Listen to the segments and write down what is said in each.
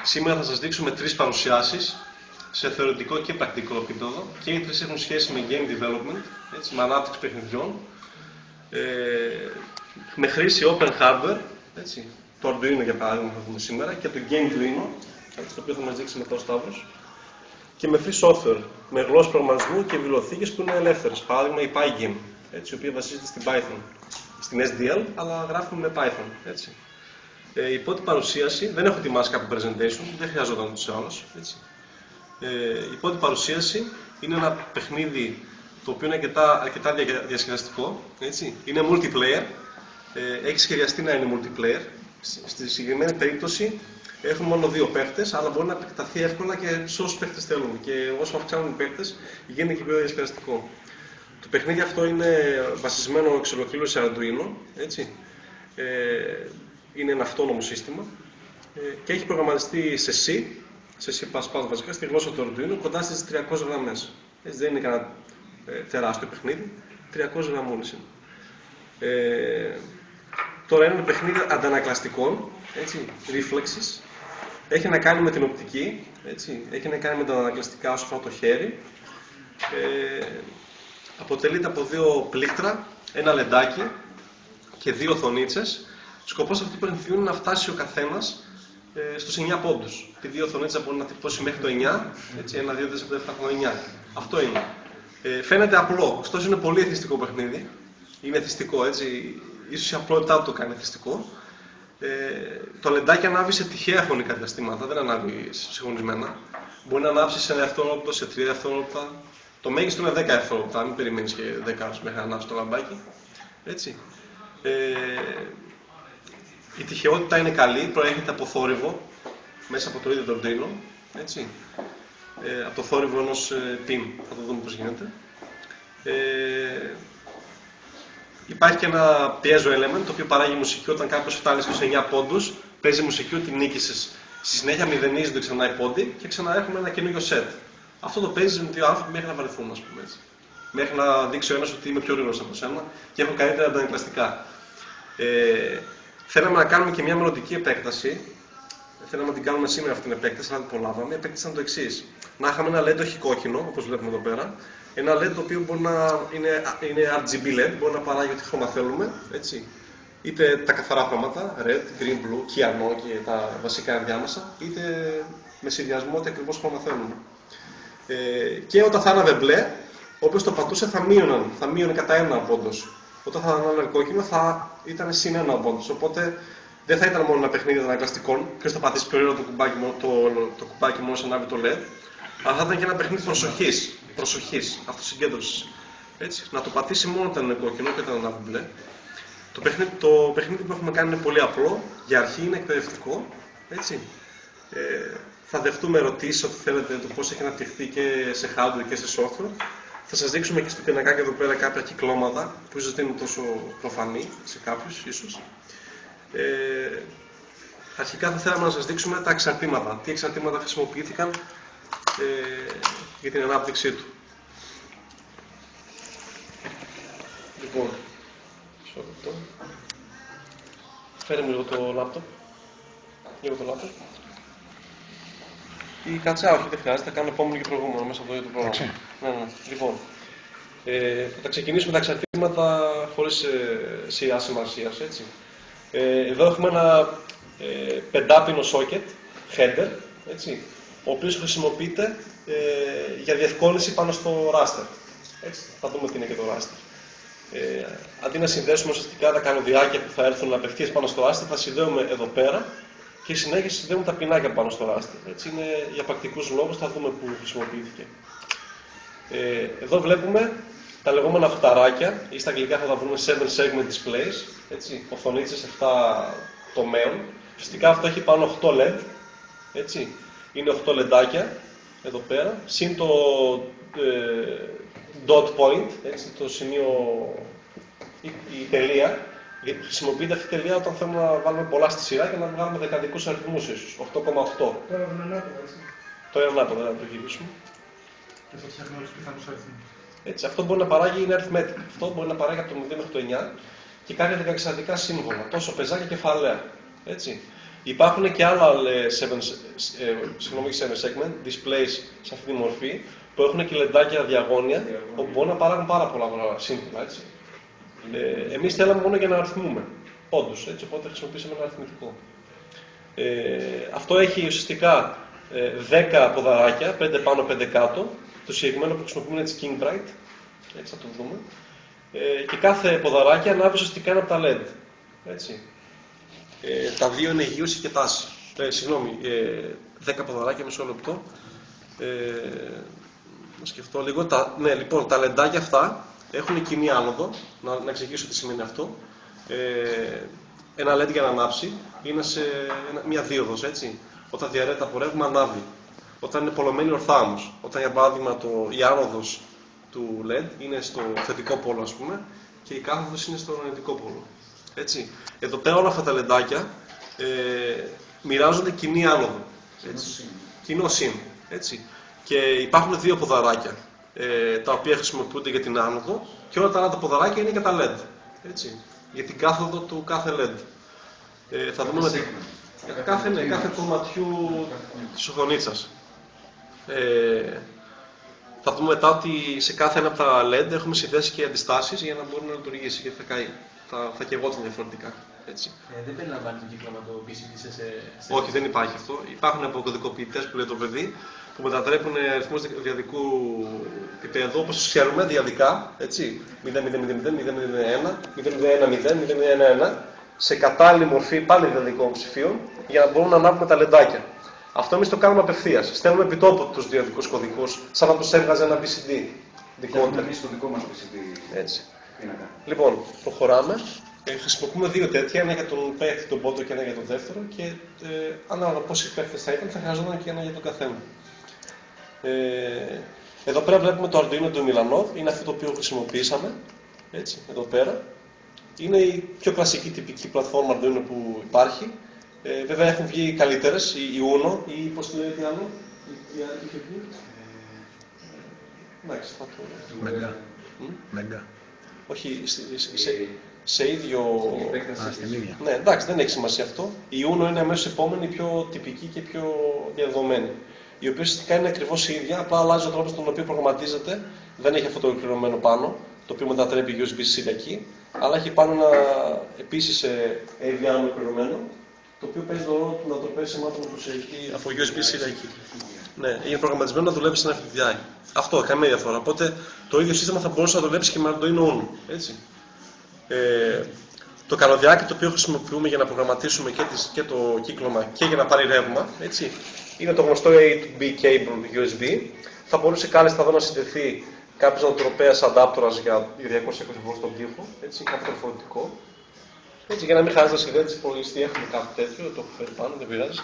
Σήμερα θα σας δείξουμε 3 παρουσιάσεις σε θεωρητικό και πρακτικό επίπεδο και οι 3 έχουν σχέση με game development, έτσι, με ανάπτυξη παιχνιδιών, με χρήση open hardware, έτσι, το Arduino για παράδειγμα θα δούμε σήμερα, και το GameDuino, το οποίο θα μας δείξει μετά ο Σταύρος, και με free software, με γλώσσες προγραμματισμού και βιβλιοθήκες που είναι ελεύθερες, παράδειγμα η Pygame, έτσι, η οποία βασίζεται στην Python, στην SDL, αλλά γράφουμε με Python. Έτσι. Η πρώτη παρουσίαση, δεν έχω ετοιμάσει κάποιο presentation, δεν χρειαζόταν τους άλλους. Η πρώτη παρουσίαση είναι ένα παιχνίδι το οποίο είναι αρκετά διασκεδαστικό. Έτσι. Είναι multiplayer, έχει σχεδιαστεί να είναι multiplayer. Στη συγκεκριμένη περίπτωση έχουμε μόνο 2 παίχτες, αλλά μπορεί να επεκταθεί εύκολα και σε όσους παίχτες θέλουμε. Και όσο αυξάνουν οι παίχτες, γίνεται και πιο διασκεδαστικό. Το παιχνίδι αυτό είναι βασισμένο εξ ολοκλήρου σε Arduino. Έτσι. Είναι ένα αυτόνομο σύστημα και έχει προγραμματιστεί σε C++ βασικά, στη γλώσσα του Arduino, κοντά στις 300 γραμμές. Έτσι, δεν είναι κανένα τεράστιο παιχνίδι, 300 γραμμούλες είναι. Τώρα είναι ένα παιχνίδι αντανακλαστικών, έτσι, reflexes. Έχει να κάνει με την οπτική, έτσι, έχει να κάνει με τα αντανακλαστικά όσο αφορά το χέρι. Αποτελείται από 2 πλήκτρα, ένα λεντάκι και 2 οθονίτσες. Σκοπός αυτού του παιχνιδιού είναι να φτάσει ο καθένας στους 9 πόντους. Επειδή η οθονίτσα μπορεί να τυπώσει μέχρι το 9, έτσι, 1, 2, 4, 5, 7, 8, 9. Αυτό είναι. Φαίνεται απλό, ωστόσο είναι πολύ εθιστικό παιχνίδι. Είναι εθιστικό, έτσι. Ίσως η απλότητά του το κάνει εθιστικό. Το λεντάκι ανάβει σε τυχαία χρονικά διαστήματα, δεν ανάβει συγχρονισμένα. Μπορεί να ανάψει σε 1 δευτερόλεπτο, σε 3 δευτερόλεπτα. Το μέγιστο είναι 10 δευτερόλεπτα, μην περιμένεις και 10 ώρες μέχρι να ανάψει το λαμπάκι. Έτσι. Η τυχαιότητα είναι καλή, προέρχεται από θόρυβο, μέσα από το ίδιο το Arduino, έτσι. Από το θόρυβο ενός pin, θα το δούμε πώς γίνεται. Υπάρχει και ένα piezo element, το οποίο παράγει μουσική όταν κάποιος φτάνει στους 9 πόντους, παίζει μουσική ότι νίκησες. Στη συνέχεια μηδενίζονται ξανά οι πόντοι και ξανά έχουμε ένα καινούριο set. Αυτό το παίζει με 2 άνθρωποι μέχρι να βαρεθούν, ας πούμε, έτσι. Μέχρι να δείξει ο ένας ότι είμαι πιο γρήγορος από σένα και έχω καλύτερα αντανακλαστικά. Θέλαμε να κάνουμε και μια μελλοντική επέκταση. Θέλαμε να την κάνουμε σήμερα αυτή την επέκταση, αλλά την προλάβαμε. Η επέκταση ήταν το εξής. Να είχαμε ένα LED όχι κόκκινο, όπως βλέπουμε εδώ πέρα. Ένα LED το οποίο μπορεί να είναι RGB LED, μπορεί να παράγει ό,τι χρώμα θέλουμε. Έτσι. Είτε τα καθαρά χρώματα, red, green, blue, κιανό και τα βασικά ενδιάμεσα, είτε με συνδυασμό ό,τι ακριβώς χρώμα θέλουμε. Και όταν θα άναβε μπλε, όποιος το πατούσε θα μείωνε κατά 1 πόντος. Όταν θα άναβε κόκκινο θα ήταν συν 1 πόντος. Οπότε δεν θα ήταν μόνο ένα παιχνίδι ανακλαστικών, ποιος θα πατήσει πιο γρήγορα το κουμπάκι μόλις ανάβει το LED, αλλά θα ήταν και ένα παιχνίδι προσοχής, αυτοσυγκέντρωσης. Έτσι, να το πατήσει μόνο όταν είναι κόκκινο και όταν ανάβει μπλε. Το παιχνίδι που έχουμε κάνει είναι πολύ απλό, για αρχή είναι εκπαιδευτικό. Έτσι. Θα δεχτούμε ερωτήσεις ό,τι θέλετε το πώς έχει αναπτυχθεί και σε hardware και σε software. Θα σας δείξουμε και στο πινακάκι εδώ πέρα κάποια κυκλώματα που ίσως δεν είναι τόσο προφανή σε κάποιους ίσως. Αρχικά θα θέλαμε να σας δείξουμε τα εξαρτήματα. Τι εξαρτήματα χρησιμοποιήθηκαν για την ανάπτυξή του. Λοιπόν, φέρε μου λίγο το λάπτοπ. Ή κάτσε, όχι, δεν χρειάζεται, θα κάνω επόμενο και προηγούμενο μέσα από το ίδιο το πρόγραμμα. Ναι. Λοιπόν, θα ξεκινήσουμε τα εξαρτήματα χωρίς σειρά σημασίας, έτσι. Εδώ έχουμε ένα 5πίνο socket, header, έτσι, ο οποίος χρησιμοποιείται για διευκόλυνση πάνω στο raster. Έτσι, θα δούμε τι είναι και το raster. Αντί να συνδέσουμε ουσιαστικά τα καλωδιάκια που θα έρθουν απευθείας πάνω στο raster, θα συνδέουμε εδώ πέρα και συνέχεια συνδέουμε τα πινάκια πάνω στο raster. Έτσι είναι για πρακτικούς λόγους, θα δούμε πού χρησιμοποιήθηκε. Εδώ βλέπουμε τα λεγόμενα φουταράκια, ή στα αγγλικά θα τα βρούμε 7 segment displays, έτσι, οθονίτσες 7 τομέων. Φυσικά αυτό έχει πάνω 8 LED, έτσι, είναι 8 λεντάκια εδώ πέρα, συν το dot point, έτσι, το σημείο, η τελεία. Χρησιμοποιείται αυτή η τελεία όταν θέλουμε να βάλουμε πολλά στη σειρά και να βγάλουμε δεκαδικούς αριθμούς ίσως, 8,8. Τώρα είναι ανάποδο, έτσι. Το είναι ανάποδο, να το γυρίσουμε. Και θα φτιάχνουμε όλους τους πιθανούς αριθμούς. Έτσι, αυτό μπορεί να παράγει, είναι arithmetic. Αυτό μπορεί να παράγει από το 0 μέχρι το 9 και κάνει δεκαεξαρτικά σύμβολα, τόσο πεζά και κεφαλαία. Έτσι. Υπάρχουν και άλλα 7 segment displays σε αυτή τη μορφή που έχουν και λεντάκια διαγώνια όπου μπορούν να παράγουν πάρα πολλά σύνθημα. Έτσι. Εμείς θέλαμε μόνο για να αριθμούμε πόντους, έτσι, οπότε χρησιμοποιήσαμε ένα αριθμητικό. Αυτό έχει ουσιαστικά 10 ποδαράκια, 5 πάνω, 5 κάτω. Το συγκεκριμένο που χρησιμοποιούμε είναι της King Bright, έτσι θα το δούμε. Και κάθε ποδαράκι ανάβει ουσιαστικά ένα από τα LED. Έτσι. Τα δύο είναι γύρωση και τάση. Συγγνώμη, 10 ποδαράκια, μισό λεπτό. Να σκεφτώ λίγο. Λοιπόν, τα λεντάκια αυτά έχουν κοινή άνοδο. Να εξηγήσω τι σημαίνει αυτό. Ένα LED για να ανάψει είναι σε μια δίωδος, έτσι. Όταν διαρρέεται από ρεύμα, ανάβει. Όταν είναι πολλωμένη ορθά όμως. Όταν, για παράδειγμα, η άνοδος του LED είναι στο θετικό πόλο, ας πούμε, και η κάθοδος είναι στο αρνητικό πόλο. Έτσι. Εδώ πέρα όλα αυτά τα λεντάκια μοιράζονται κοινή άνοδο. Κοινό συν. Έτσι. Και υπάρχουν δύο ποδαράκια τα οποία χρησιμοποιούνται για την άνοδο και όλα τα άλλα τα ποδαράκια είναι για τα LED. Έτσι. Για την κάθοδο του κάθε LED. Θα δούμε κάθε κομματιού της οθονίτσας. Θα δούμε μετά ότι σε κάθε ένα από τα LED έχουμε συνδέσει και αντιστάσεις για να μπορεί να λειτουργήσει και θα καιγόταν διαφορετικά. Έτσι. Δεν περιλαμβάνει το κύκλωμα το PCB σε... Όχι, δεν υπάρχει αυτό. Υπάρχουν αποκωδικοποιητές που λέει το παιδί που μετατρέπουν αριθμούς διαδικού επίπεδου όπως ξέρουμε διαδικά, έτσι, 0, 0, 0, 0, 0, 0, 0, 1, 0, 0, 1, 1, σε κατάλληλη μορφή πάλι διαδικών ψηφίων για να μπορούμε να ανάβουμε τα λεντάκια. Αυτό εμείς το κάνουμε απευθείας. Στέλνουμε επιτόπου τους διαδικούς κωδικούς, σαν να τους έβγαζε ένα PCD. Εμείς το δικό μας PCD. Έτσι. Λοιπόν, προχωράμε. Χρησιμοποιούμε δύο τέτοια, ένα για τον παίκτη, τον πόντο και ένα για τον δεύτερο και ανάλογα πόσοι παίκτες θα ήταν, θα χρειαζόταν και ένα για τον καθένα. Εδώ πέρα βλέπουμε το Arduino του Milano, είναι αυτό το οποίο χρησιμοποιήσαμε. Έτσι, εδώ πέρα. Είναι η πιο κλασική τυπική πλατφόρμα Arduino που υπάρχει. Βέβαια έχουν βγει καλύτερες, η Uno ή πώς το λέει τι άλλο, η άλλη είχε βγει. Εντάξει, θα το... Μέγκα. Όχι, σε ίδιο... Στην ίδια. Ναι, εντάξει, δεν έχει σημασία αυτό. Η Uno είναι αμέσως επόμενη, πιο τυπική και πιο διαδεδομένη. Η οποία ουσιαστικά είναι ακριβώς η ίδια, απλά αλλάζει ο τρόπος τον οποίο προγραμματίζεται. Δεν έχει αυτό το ολοκληρωμένο πάνω, το οποίο μετατρέπει USB-C εκεί, αλλά έχει πάνω ένα επίσης AVR ολοκληρωμένο, το οποίο παίζει τον ρόλο του να το παίζει σημάτων όπως έχει από USB-C εκεί. Ναι, είναι προγραμματισμένο να δουλεύει σε ένα FPGA. Αυτό, καμία διαφορά. Οπότε το ίδιο σύστημα θα μπορούσε να δουλέψει και με Arduino Uno. Έτσι. Το καλωδιάκι το οποίο χρησιμοποιούμε για να προγραμματίσουμε και το κύκλωμα και για να πάρει ρεύμα, έτσι, είναι το γνωστό A to B cable USB. Θα μπορούσε κάλλιστα εδώ να συνδεθεί κάποιος νοοτροπέας αντάπτορας για 220 V στον τοίχο, έτσι, κάτι διαφορετικό. Έτσι, για να μην χάσει να συνδέεται στην υπολογιστή, έχουμε κάτι τέτοιο, το έχω φέρει πάνω, δεν πειράζει.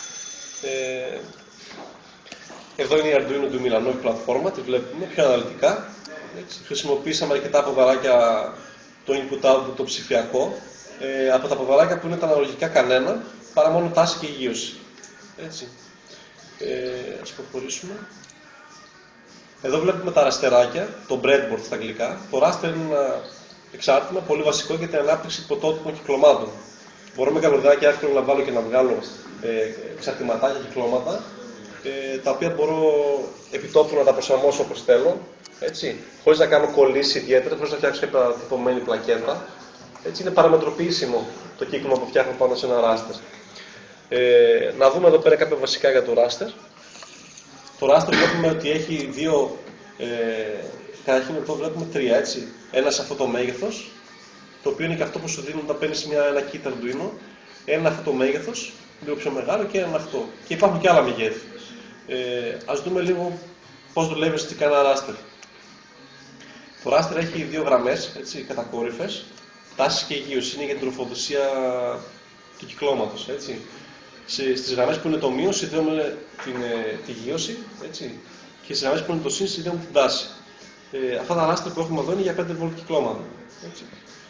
Εδώ είναι η Arduino του Milano, η πλατφόρμα, τη βλέπουμε πιο αναλυτικά. Έτσι. Χρησιμοποίησαμε αρκετά ποδαράκια το input-output το ψηφιακό, από τα ποδαράκια που είναι τα αναλογικά κανένα, παρά μόνο τάση και γύρωση. Έτσι. Ας προχωρήσουμε. Εδώ βλέπουμε τα ραστεράκια, το breadboard στα αγγλικά. Το raster είναι ένα εξάρτημα πολύ βασικό για την ανάπτυξη πρωτότυπων κυκλωμάτων. Μπορώ με καλωδιάκι εύκολα να βάλω και να βγάλω εξαρτηματάκια κυκλώματα, τα οποία μπορώ επιτόπου να τα προσαρμόσω όπως θέλω, έτσι, χωρίς να κάνω κολλήσεις ιδιαίτερα, χωρίς να φτιάξω κάποια τυπωμένη πλακέτα. Έτσι, είναι παραμετροποιήσιμο το κύκλωμα που φτιάχνω πάνω σε ένα raster. Να δούμε εδώ πέρα κάποια βασικά για το raster. Το raster βλέπουμε ότι έχει δύο, καταρχήν εδώ βλέπουμε τρία, έτσι. Ένα σε αυτό το μέγεθος, το οποίο είναι και αυτό που σου δίνουν όταν παίρνεις ένα kit Arduino. Ένα αυτό το μέγεθος, λίγο πιο μεγάλο και ένα αυτό. Και υπάρχουν και άλλα μεγέθη. Ας δούμε λίγο πώς δουλεύει ουσιαστικά ένα raster. Το raster έχει δύο γραμμές, έτσι, κατακόρυφες, τάσεις και γύρωση. Είναι για την τροφοδοσία του κυκλώματος, έτσι. Στις γραμμές που είναι το μείον συνδέουμε τη γύρωση, έτσι, και στις γραμμές που είναι το συν συνδέουμε την τάση. Αυτά τα raster που έχουμε εδώ είναι για 5V κυκλώματα. Έτσι.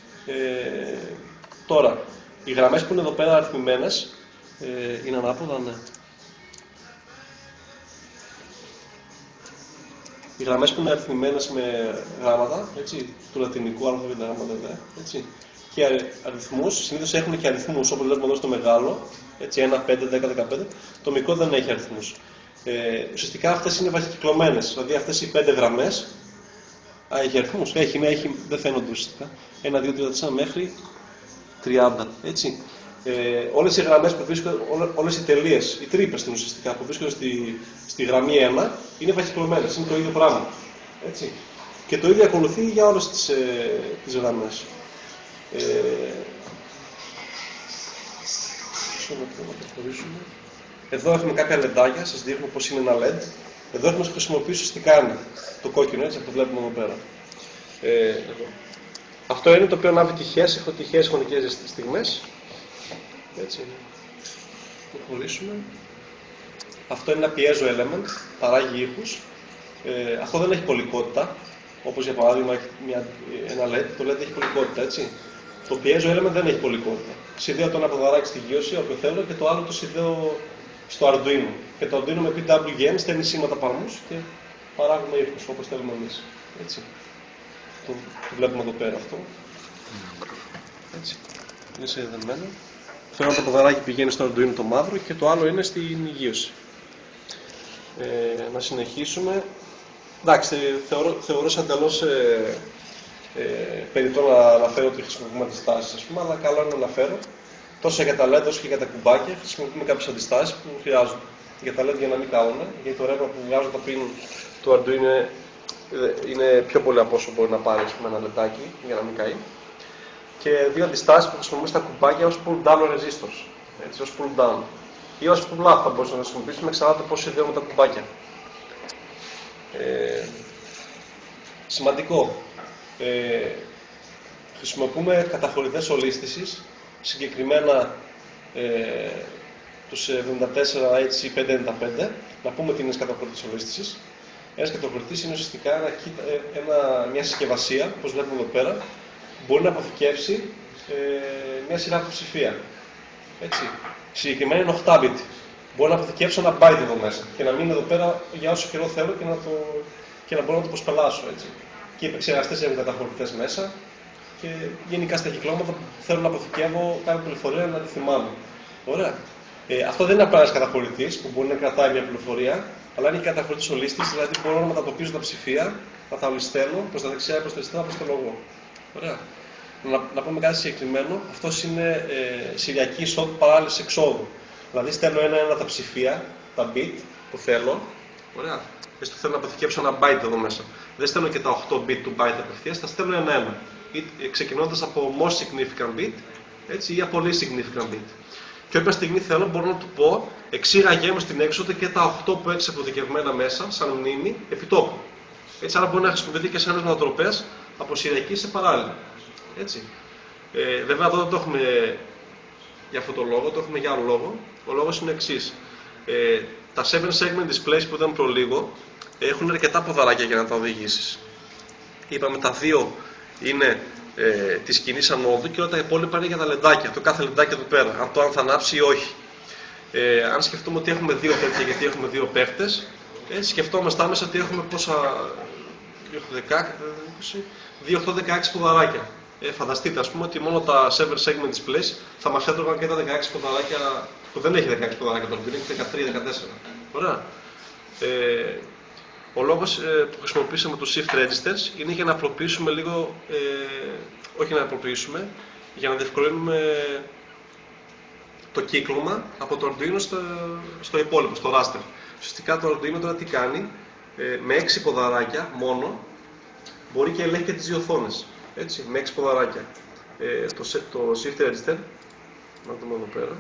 Τώρα, οι γραμμές που είναι εδώ πέρα αριθμημένες είναι ανάποδα, ναι. Οι γραμμές που είναι αριθμημένες με γράμματα, έτσι, του λατινικού αλφαβήτα γράμματα, έτσι, και αριθμούς, συνήθως έχουν και αριθμούς, όπως βλέπουμε εδώ στο μεγάλο, έτσι, 1, 5, 10, 15, το μικρό δεν έχει αριθμούς. Ουσιαστικά αυτές είναι βαχικυκλωμένες, δηλαδή αυτές οι 5 γραμμές, έχει αριθμούς, έχει, δεν φαίνονται ουσιαστικά, 1, 2, 3, 4 μέχρι 30, έτσι. Όλες οι γραμμές που βρίσκονται, όλες οι τελείες, οι τρύπες ουσιαστικά που βρίσκονται στη γραμμή 1 είναι βαχικυκλωμένες, είναι το ίδιο πράγμα, έτσι. Και το ίδιο ακολουθεί για όλες τις γραμμές. Εδώ έχουμε κάποια λεντάκια, σας δείχνω πως είναι ένα LED. Εδώ έχουμε χρησιμοποιήσει τι κάνει το κόκκινο, έτσι, αυτό βλέπουμε εδώ πέρα. Αυτό είναι το οποίο ανάβει τυχαίες, έχω τυχαίες χρονικές στιγμές. Έτσι. Προχωρήσουμε. Αυτό είναι ένα piezo element, παράγει ήχους. Αυτό δεν έχει πολικότητα, όπως για παράδειγμα ένα LED, το LED έχει πολικότητα, έτσι. Το piezo element δεν έχει πολικότητα. Συνδέω το ένα ποδαράκι στη γύρωση, όποιο θέλω, και το άλλο το συνδέω στο Arduino. Και το Arduino με PWM στέλνει σήματα παλμούς και παράγουμε ήχους όπως θέλουμε εμείς. Έτσι. Το βλέπουμε εδώ πέρα αυτό. Έτσι. Είναι συνδεδεμένο. Φέρνω το ποδαράκι πηγαίνει στο Arduino το μαύρο και το άλλο είναι στην γύρωση. Να συνεχίσουμε. Εντάξει, θεωρώ σαν εντελώς περιττό να αναφέρω ότι χρησιμοποιούμε αντιστάσεις, ας πούμε, αλλά καλό είναι να αναφέρω. Τόσο για τα LED όσο και για τα κουμπάκια χρησιμοποιούμε κάποιες αντιστάσεις που χρειάζονται. Για τα LED για να μην καούν, γιατί το ρεύμα που βγάζουν τα πιν του Arduino είναι πιο πολύ από όσο μπορεί να πάρει, ας πούμε, ένα λεπτάκι για να μην καεί. Και δύο αντιστάσεις που χρησιμοποιούμε στα κουμπάκια ως pull down resistors, έτσι, ως pull down. Ή ως pull up θα μπορούσαμε να χρησιμοποιήσουμε, εξαρτάται πώς συνδέουμε τα κουμπάκια. Σημαντικό. Χρησιμοποιούμε καταχωρητές ολίσθησης, συγκεκριμένα τους 74HC595. Να πούμε τι είναι καταχωρητής ολίσθησης. Ένας καταχωρητής είναι ουσιαστικά μια συσκευασία, όπως βλέπουμε εδώ πέρα, που μπορεί να αποθηκεύσει μια σειρά από ψηφία. Έτσι. Συγκεκριμένα είναι 8-bit. Μπορεί να αποθηκεύσω ένα byte εδώ μέσα και να μείνει εδώ πέρα για όσο καιρό θέλω και να μπορώ να το προσπελάσω. Έτσι. Και οι επεξεργαστές έχουν καταχωρητές μέσα και γενικά στα κυκλώματα που θέλω να αποθηκεύω κάθε πληροφορία να τη θυμάμαι. Ωραία. Αυτό δεν είναι απλά ένας καταχωρητής που μπορεί να κρατάει μια πληροφορία, αλλά είναι και καταχωρητής ολίστης, δηλαδή μπορώ να μετατοπίζω τα ψηφία, να τα ολιστέλω προς τα δεξιά ή προς τα αριστερά, προς το λογό. Ωραία. Να πούμε κάτι συγκεκριμένο. Αυτό είναι σηριακή εισόδου παράλληλης εξόδου. Δηλαδή στέλνω ένα-ένα τα ψηφία, τα bit που θέλω. Ωραία. Έστω θέλω να αποθηκεύσω ένα byte εδώ μέσα. Δεν στέλνω και τα 8 bit του byte απευθείας, τα στέλνω ένα-ένα. Ξεκινώντας από most significant bit, έτσι, ή από least significant bit. Και όποια στιγμή θέλω μπορώ να του πω εξήγαγέ μου στην έξοδο και τα 8 που έχεις αποθηκευμένα μέσα, σαν μνήμη, επιτόπου. Έτσι, άρα μπορεί να χρησιμοποιηθεί και σε ένας μετατροπέας από σηριακή σε παράλληλη. Έτσι. Βέβαια εδώ δεν το έχουμε για αυτόν τον λόγο, το έχουμε για άλλο λόγο. Ο λόγος είναι ο εξής. Τα 7 segment displays που είδαμε προλίγο έχουν αρκετά ποδαράκια για να τα οδηγήσεις. Είπαμε τα δύο είναι της κοινής ανόδου και όλα τα υπόλοιπα είναι για τα λεντάκια. Το κάθε λεντάκι εδώ πέρα, αν θα ανάψει ή όχι. Αν σκεφτούμε ότι έχουμε δύο τέτοια γιατί έχουμε δύο παίχτες, σκεφτόμαστε άμεσα ότι έχουμε πόσα. 2, 8, 16 ποδαράκια. Φανταστείτε, ας πούμε, ότι μόνο τα 7 segment displays θα μας έτρωγαν και τα 16 ποδαράκια που δεν έχει 16 ποδαράκια το οποίο έχει 13-14. Ωραία. Ο λόγος που χρησιμοποιήσαμε τους shift registers είναι για να απλοποιήσουμε λίγο, όχι να απλοποιήσουμε, για να διευκολύνουμε το κύκλωμα από το Arduino στο υπόλοιπο, στο raster. Ουσιαστικά το Arduino τώρα τι κάνει, με 6 ποδαράκια μόνο, μπορεί και ελέγχει και τις δύο οθόνες. Έτσι, με 6 ποδαράκια. Το shift register, να δούμε εδώ πέρα,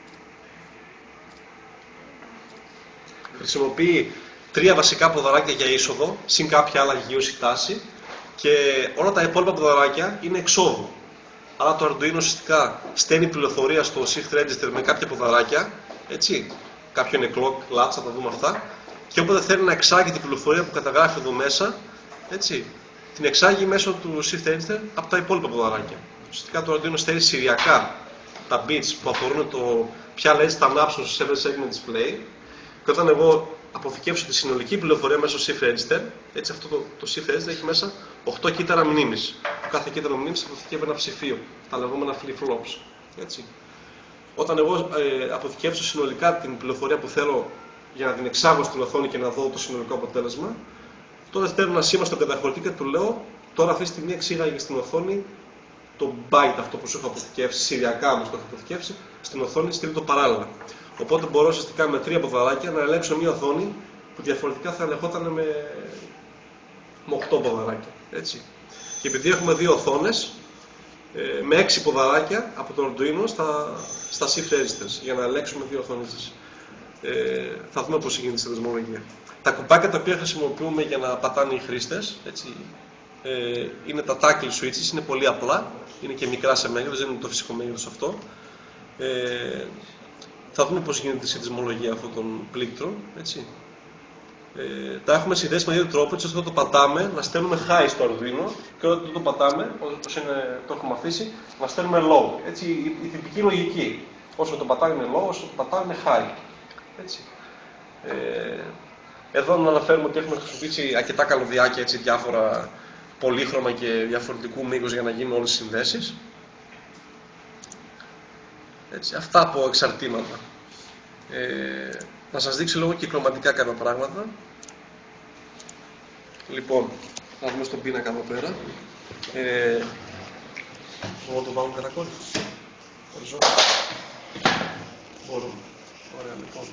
χρησιμοποιεί 3 βασικά ποδαράκια για είσοδο, συν κάποια άλλα γύρωση τάση, και όλα τα υπόλοιπα ποδαράκια είναι εξόδου. Άρα το Arduino ουσιαστικά στέλνει πληροφορία στο shift register με κάποια ποδαράκια, έτσι, κάποιο είναι clock, latch, θα τα δούμε αυτά, και όποτε θέλει να εξάγει την πληροφορία που καταγράφει εδώ μέσα, έτσι, την εξάγει μέσω του shift register από τα υπόλοιπα ποδαράκια. Ουσιαστικά το Arduino στέλνει σηριακά τα bits που αφορούν το ποια LEDs θα ανάψουν στο 7 segment display, και όταν εγώ αποθηκεύσω τη συνολική πληροφορία μέσω shift register, έτσι, αυτό το shift register έχει μέσα 8 κύτταρα μνήμης. κάθε κέντρο μνήμης αποθηκεύει ένα ψηφίο, τα λεγόμενα flip-flops. Έτσι. Όταν εγώ αποθηκεύσω συνολικά την πληροφορία που θέλω για να την εξάγω στην οθόνη και να δω το συνολικό αποτέλεσμα, τότε στέλνω ένα σήμα στον καταχωρητή και του λέω: τώρα αυτή τη στιγμή εξήγαγε στην οθόνη το byte αυτό που σου έχω αποθηκεύσει, σηριακά όμως το έχω αποθηκεύσει, στην οθόνη στείλει το παράλληλα. Οπότε μπορώ ουσιαστικά με 3 ποδαράκια να ελέγξω μια οθόνη που διαφορετικά θα ελεγχόταν με 8 ποδαράκια. Έτσι. Και επειδή έχουμε 2 οθόνες, με 6 ποδαράκια από το Arduino στα shift registers για να ελέγξουμε 2 οθόνες. Θα δούμε πώς γίνεται στη δεσμολογία. Τα κουμπάκια τα οποία χρησιμοποιούμε για να πατάνε οι χρήστες, έτσι, είναι τα tackle switches, είναι πολύ απλά, είναι και μικρά σε μέγεθος, δεν είναι το φυσικό μέγεθος αυτό. Θα δούμε πώς γίνεται στη δεσμολογία αυτών των πλήκτρων. Έτσι. Τα έχουμε συνδέσει με δύο τρόπο, έτσι ώστε το πατάμε, να στέλνουμε high στο Arduino και όταν το πατάμε, όπως το έχουμε αφήσει, να στέλνουμε low. Έτσι, η τυπική λογική. Όσο το πατάμε είναι low, όσο το πατάμε είναι high. Έτσι. Εδώ να αναφέρουμε ότι έχουμε χρησιμοποιήσει αρκετά καλωδιάκια, έτσι, διάφορα πολύχρωμα και διαφορετικού μήκους για να γίνουν όλες οι συνδέσεις. Έτσι, αυτά από εξαρτήματα. Να σας δείξω λίγο κυκλωματικά κάποια πράγματα. Λοιπόν, να δούμε στον πίνακα εδώ πέρα. Μπορούμε να το βάλουμε κατακόρυφο. Οριζό. Μπορούμε. Ωραία, λοιπόν.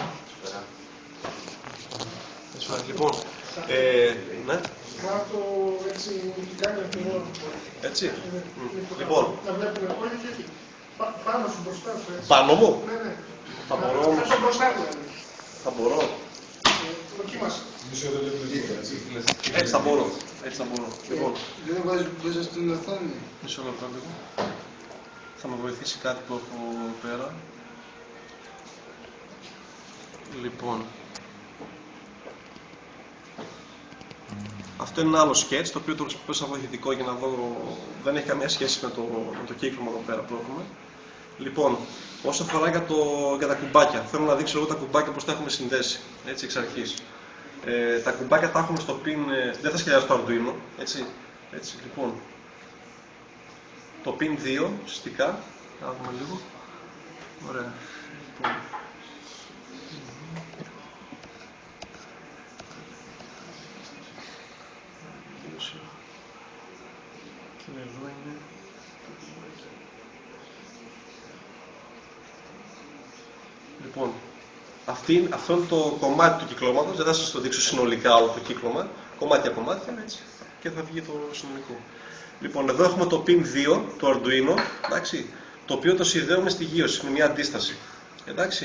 Λοιπόν, ναι. Κάτω έτσι, κάνει αυτό. Έτσι. Λοιπόν. Να βλέπουμε όχι, πάνω σου μπροστά σου. Πάνω μου. Ναι, ναι. Θα μπορώ όμως. Θα μπροστά δηλαδή. Θα μπορώ. Δοκίμασε. Έτσι θα μπορώ. Έτσι θα μπορώ. Λοιπόν. Δεν βάζεις μέσα στην οθόνη. Μισό λεπτό λίγο. Θα με βοηθήσει κάτι που έχω πέρα. Λοιπόν. Αυτό είναι ένα άλλο sketch, το οποίο το χρησιμοποιώ σαν βοηθητικό για να δω. Δεν έχει καμία σχέση με το κύκλωμα εδώ πέρα που έχουμε. Λοιπόν, όσο αφορά για τα κουμπάκια, θέλω να δείξω λίγο τα κουμπάκια πώς τα έχουμε συνδέσει, έτσι εξ αρχής. Τα κουμπάκια τα έχουμε στο pin, δεν θα σχεδιάσω το Arduino, έτσι, λοιπόν. Το pin 2, ουσιαστικά, να δούμε λίγο. Ωραία, λοιπόν. Και εδώ είναι. Λοιπόν, αυτό είναι το κομμάτι του κυκλώματος, δεν θα σας το δείξω συνολικά όλο το κύκλωμα, κομμάτια, έτσι, και θα βγει το συνολικό. Λοιπόν, εδώ έχουμε το pin 2, το Arduino, εντάξει, το οποίο το συνδέουμε στη γείωση, με μια αντίσταση, εντάξει.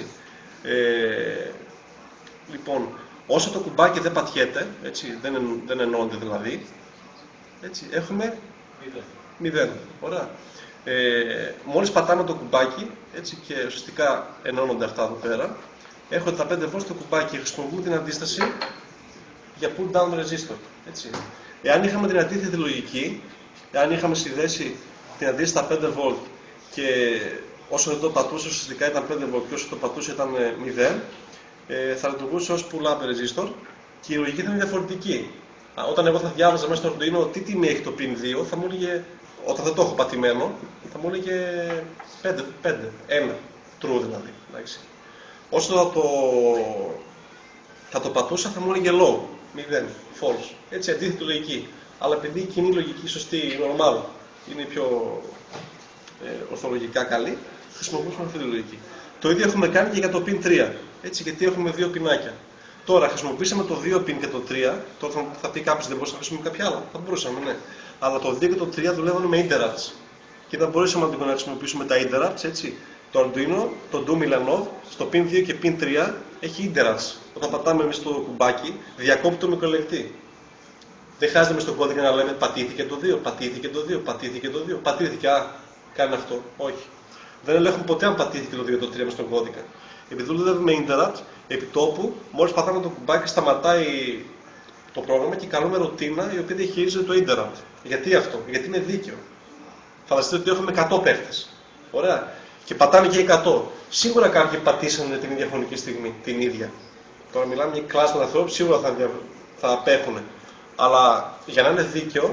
Λοιπόν, όσο το κουμπάκι δεν πατιέται, έτσι, δεν ενώνεται δηλαδή, έτσι, έχουμε 0, ωραία. Μόλις πατάμε το κουμπάκι, έτσι, και ουσιαστικά ενώνονται αυτά εδώ πέρα, έχω τα 5 volts στο κουμπάκι και χρησιμοποιούμε την αντίσταση για pull down resistor. Έτσι. Εάν είχαμε την αντίθετη λογική, εάν είχαμε συνδέσει την αντίσταση στα 5 volt και όσο δεν το πατούσε ουσιαστικά ήταν 5 volt και όσο το πατούσε ήταν 0, θα λειτουργούσε ως pull up resistor και η λογική ήταν διαφορετική. Όταν εγώ θα διάβαζα μέσα στο Arduino τι τιμή έχει το pin 2, θα μου έλεγε, όταν δεν το έχω πατημένο, θα μου έλεγε 5, 1, true δηλαδή. Εντάξει. Όσο θα το πατούσα θα μου έλεγε low, 0, false. Έτσι αντίθετη λογική. Αλλά επειδή η κοινή λογική, σωστή, normal, είναι πιο ορθολογικά καλή, χρησιμοποιούμε αυτή τη λογική. Το ίδιο έχουμε κάνει και για το pin 3, έτσι, γιατί έχουμε δύο πινάκια. Τώρα χρησιμοποιήσαμε το 2 pin και το 3, τώρα θα πει κάποιος δεν μπορούσαμε να χρησιμοποιήσουμε κάποια άλλα. Θα μπορούσαμε, ναι. Αλλά το 2 και το 3 δουλεύουν με interrupts. Και δεν μπορούσαμε να χρησιμοποιήσουμε τα interrupts, έτσι. Το Arduino, το Do Milanov, στο pin 2 και pin 3 έχει interrupts. Όταν πατάμε εμείς το κουμπάκι, διακόπτει το μικροελεκτή. Δεν χρειάζεται μες στον κώδικα να λέμε πατήθηκε το 2, πατήθηκε το 2, πατήθηκε το 2, πατήθηκε, κάνει αυτό. Όχι. Δεν ελέγχουμε ποτέ αν πατήθηκε το 2 και το 3 μες στον κώδικα. Επειδή δουλεύουμε με interrupt, επί τόπου, μόλις πατάμε το κουμπάκι, σταματάει το πρόγραμμα και καλούμε ρουτίνα η οποία διαχειρίζεται το interrupt. Γιατί αυτό? Γιατί είναι δίκαιο. Φανταστείτε ότι έχουμε 100 παίχτες. Ωραία. Και πατάνε και 100. Σίγουρα κάποιοι πατήσανε την ίδια χρονική στιγμή, την ίδια. Τώρα μιλάμε για κλάση των ανθρώπων, σίγουρα θα απέχουν. Αλλά για να είναι δίκαιο,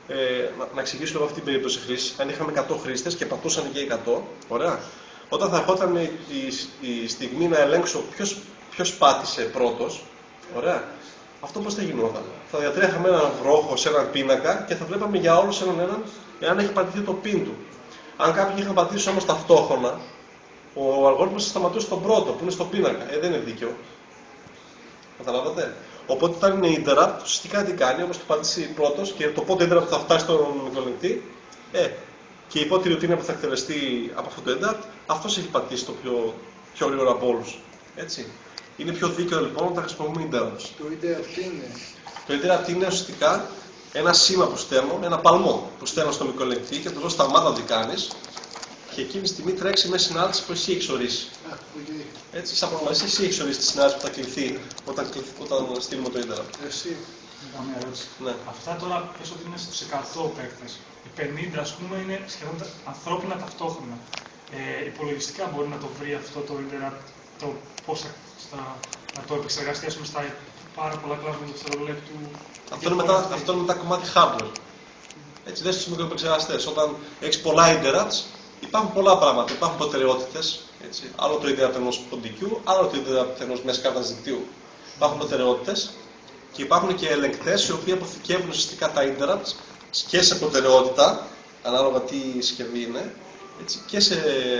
να εξηγήσω εγώ αυτή την περίπτωση χρήση. Αν είχαμε 100 χρήστες και πατούσαν και 100, ωραία. Όταν θα ερχόταν η στιγμή να ελέγξω ποιος πάτησε πρώτος, ωραία, αυτό πώς θα γινόταν? Θα διατρέχαμε έναν βρόχο σε έναν πίνακα και θα βλέπαμε για όλους έναν εάν έχει πατηθεί το πιν του. Αν κάποιοι είχαν πατήσει όμως ταυτόχρονα, ο αλγόριθμος θα σταματούσε τον πρώτο που είναι στο πίνακα. Δεν είναι δίκαιο. Καταλάβατε? Οπότε όταν είναι interrupt, ουσιαστικά τι κάνει? Όπως το πατήσει πρώτος και το πότε interrupt θα φτάσει στον μικροελεγκτή, και η πρώτη ρουτίνα που θα εκτελεστεί από αυτό το interrupt, αυτός έχει πατήσει το πιο γρήγορα από όλους. Έτσι. Είναι πιο δίκαιο λοιπόν όταν χρησιμοποιούμε interrupts. Το interrupt τι είναι? Το interrupt είναι ουσιαστικά ένα σήμα που στέλνω, ένα παλμό που στέλνω στο μικροελεγκτή και του λέω σταμάτα τι κάνεις, και εκείνη τη στιγμή τρέξει μια συνάντηση που εσύ έχεις ορίσει. Έτσι, σαν προγραμματιστής, εσύ έχεις ορίσει τη συνάντηση που θα κληθεί όταν στείλουμε το interrupt. Εσύ. Μια ερώτηση. Ναι. Αυτά τώρα πες ότι είναι στους 100 παίκτες. Οι 50 ας πούμε είναι σχεδόν ανθρώπινα ταυτόχρονα. Υπολογιστικά μπορεί να το βρει αυτό το interrupt, το πώς να το επεξεργαστεί ας πούμε, στα πάρα πολλά κλάσματα του δευτερολέπτου. Αυτό είναι μετά κομμάτι hardware. Έτσι, δες τους μικροεπεξεργαστές. Όταν έχεις πολλά interrupts, υπάρχουν πολλά πράγματα. Υπάρχουν προτεραιότητες. Άλλο το interrupt ενός ποντικού, άλλο το interrupt ενός μιας κάρτας δικτύου. Υπάρχουν προτεραιότητες και υπάρχουν και ελεγκτές οι οποίοι αποθηκεύουν ουσιαστικά τα interrupts και σε προτεραιότητα, ανάλογα τι συσκευή είναι, έτσι, και σε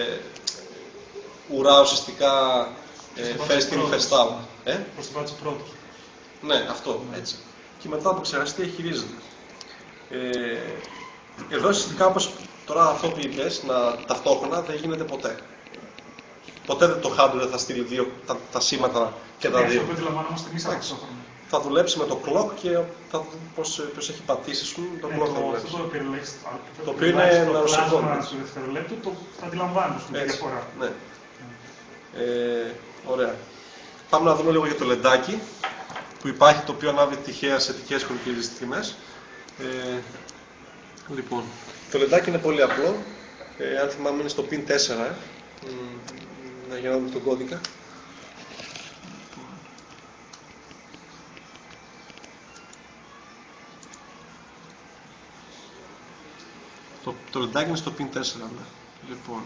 ουρά ουσιαστικά first in, first out. Προς την πάτηση πρώτος. Ναι, αυτό. Έτσι. Και μετά από εξεργαστή χειρίζεται. Εδώ ουσιαστικά όπως τώρα αυτό που είπες, ταυτόχρονα δεν γίνεται ποτέ. Ποτέ το hardware δεν θα στείλει τα σήματα και τα δύο. Αυτό που αντιλαμβανόμαστε εμείς ταυτόχρονα. Θα δουλέψει με το clock και θα δει πώς έχει πατήσει το clock θα δουλέψει. Αυτό το οποίο είναι νανοσεκόντια. Το δευτερολέπτου το αντιλαμβάνουμε στη διαφορά. Ναι. Ωραία. Πάμε να δούμε λίγο για το λεντάκι που υπάρχει, το οποίο ανάβει τυχαία σε τυχαίες χρονικές στιγμές. Λοιπόν, το λεντάκι είναι πολύ απλό. Αν θυμάμαι είναι στο pin 4. Για να δούμε τον κώδικα. Το λεντάκι είναι στο pin 4. Ναι. Λοιπόν,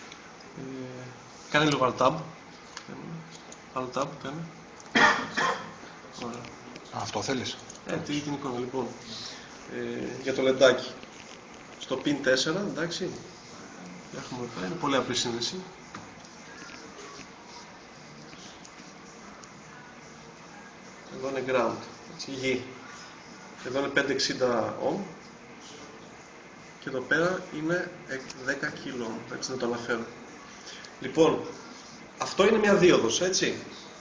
κάνει λίγο alt-tab. Alt-tab κάνει. Ωραία. Αυτό θέλεις? Τι την εικόνα λοιπόν. Για το λεντάκι. Στο pin 4, εντάξει. Έχουμε εδώ, είναι πολύ απλή σύνδεση. Εδώ είναι ground, έτσι, γη. Εδώ είναι 560 ohm. Και εδώ πέρα είναι 10 kilo, έτσι να το αναφέρω. Λοιπόν, αυτό είναι μια δίωδος, έτσι.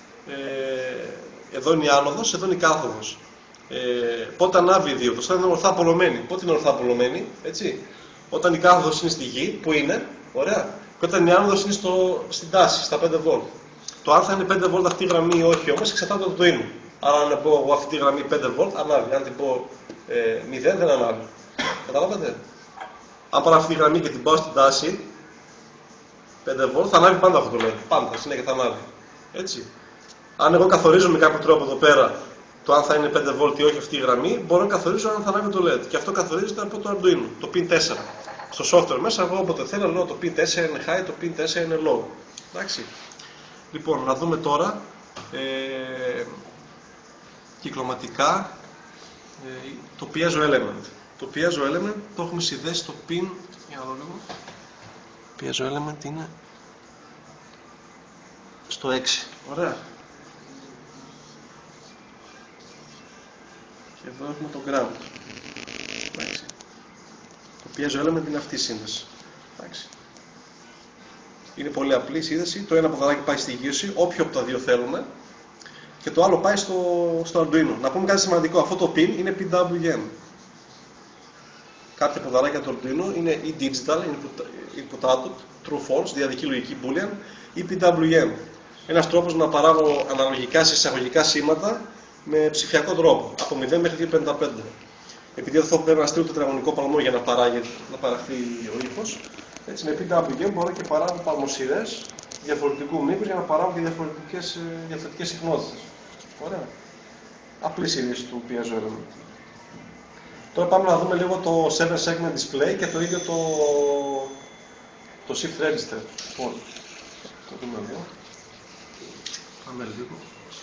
Εδώ είναι η άνοδος, εδώ είναι η κάθοδος. Πότε ανάβει η δίωδος? Όταν είναι ορθά απολωμένη. Πότε είναι ορθά απολωμένη, έτσι? Όταν η κάθοδος είναι στη γη, που είναι, ωραία. Και όταν η άνοδος είναι στην τάση, στα 5 volt. Το αν θα είναι 5 volt αυτή η γραμμή ή όχι όμως εξαρτάται από το ίνου. Άρα αν πω εγώ αυτή τη γραμμή 5 volt, ανάβει. Αν την πω 0, δεν ανάβει. Καταλάβατε? Αν πάρω αυτή τη γραμμή και την πάω στην τάση 5 volt, θα ανάβει πάντα αυτό το LED. Πάντα, συνέχεια θα ανάβει. Έτσι. Αν εγώ καθορίζω με κάποιο τρόπο εδώ πέρα το αν θα είναι 5 volt ή όχι αυτή η γραμμή, μπορώ να καθορίζω αν θα ανάβει το LED. Και αυτό καθορίζεται από το Arduino, το pin 4. Στο software μέσα, εγώ όποτε θέλω λέω το pin 4 είναι high, το pin 4 είναι low. Εντάξει. Λοιπόν, να δούμε τώρα κυκλωματικά το piezo element. Το piezo element το έχουμε συνδέσει στο pin. Για να δω λίγο. Piezo element είναι στο 6. Ωραία. Και εδώ έχουμε το ground. Εντάξει. Το piezo element είναι αυτή η σύνδεση. Εντάξει. Είναι πολύ απλή η σύνδεση. Το ένα ποδαράκι πάει στη γύρωση, όποιο από τα δύο θέλουμε, και το άλλο πάει στο Arduino. Να πούμε κάτι σημαντικό. Αυτό το pin είναι PWM. Κάποια ποδαράκια του Arduino είναι ή digital, input output, true false, διαδική λογική boolean, ή PWM. Ένας τρόπος να παράγω αναλογικά σε εισαγωγικά σήματα με ψηφιακό τρόπο, από 0 μέχρι 255. Επειδή εδώ πρέπει να στείλω τετραγωνικό παλμό για να παραχθεί ο ήχος, έτσι με PWM μπορώ και παράγω παλμοσυρές διαφορετικού μήκους για να παράγω και διαφορετικές συχνότητες. Ωραία. Απλή σύνδεση του piezo element. Τώρα πάμε να δούμε λίγο το 7 segment display και το ίδιο το shift register. Λοιπόν, το δούμε εδώ. Πάμε λίγο.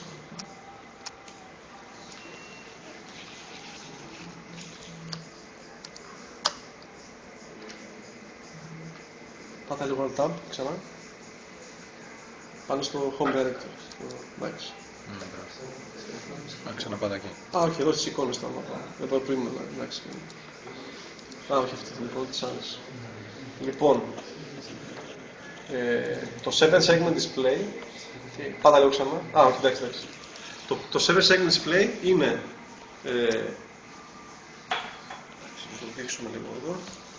Πάτε λίγο tab ξανά. Πάνω στο home directory. Εντάξει. Ξαναπάτα εκεί. Α, όχι, εδώ στις εικόνες θα πάω. Εδώ πριν, εντάξει. Α, όχι, αυτή την πρώτη της άλλης. Λοιπόν, το 7 segment display. Πάτα λίγο ξανά. Α, όχι, εντάξει. Το 7 segment display είναι. Θα το δείξουμε λίγο εδώ.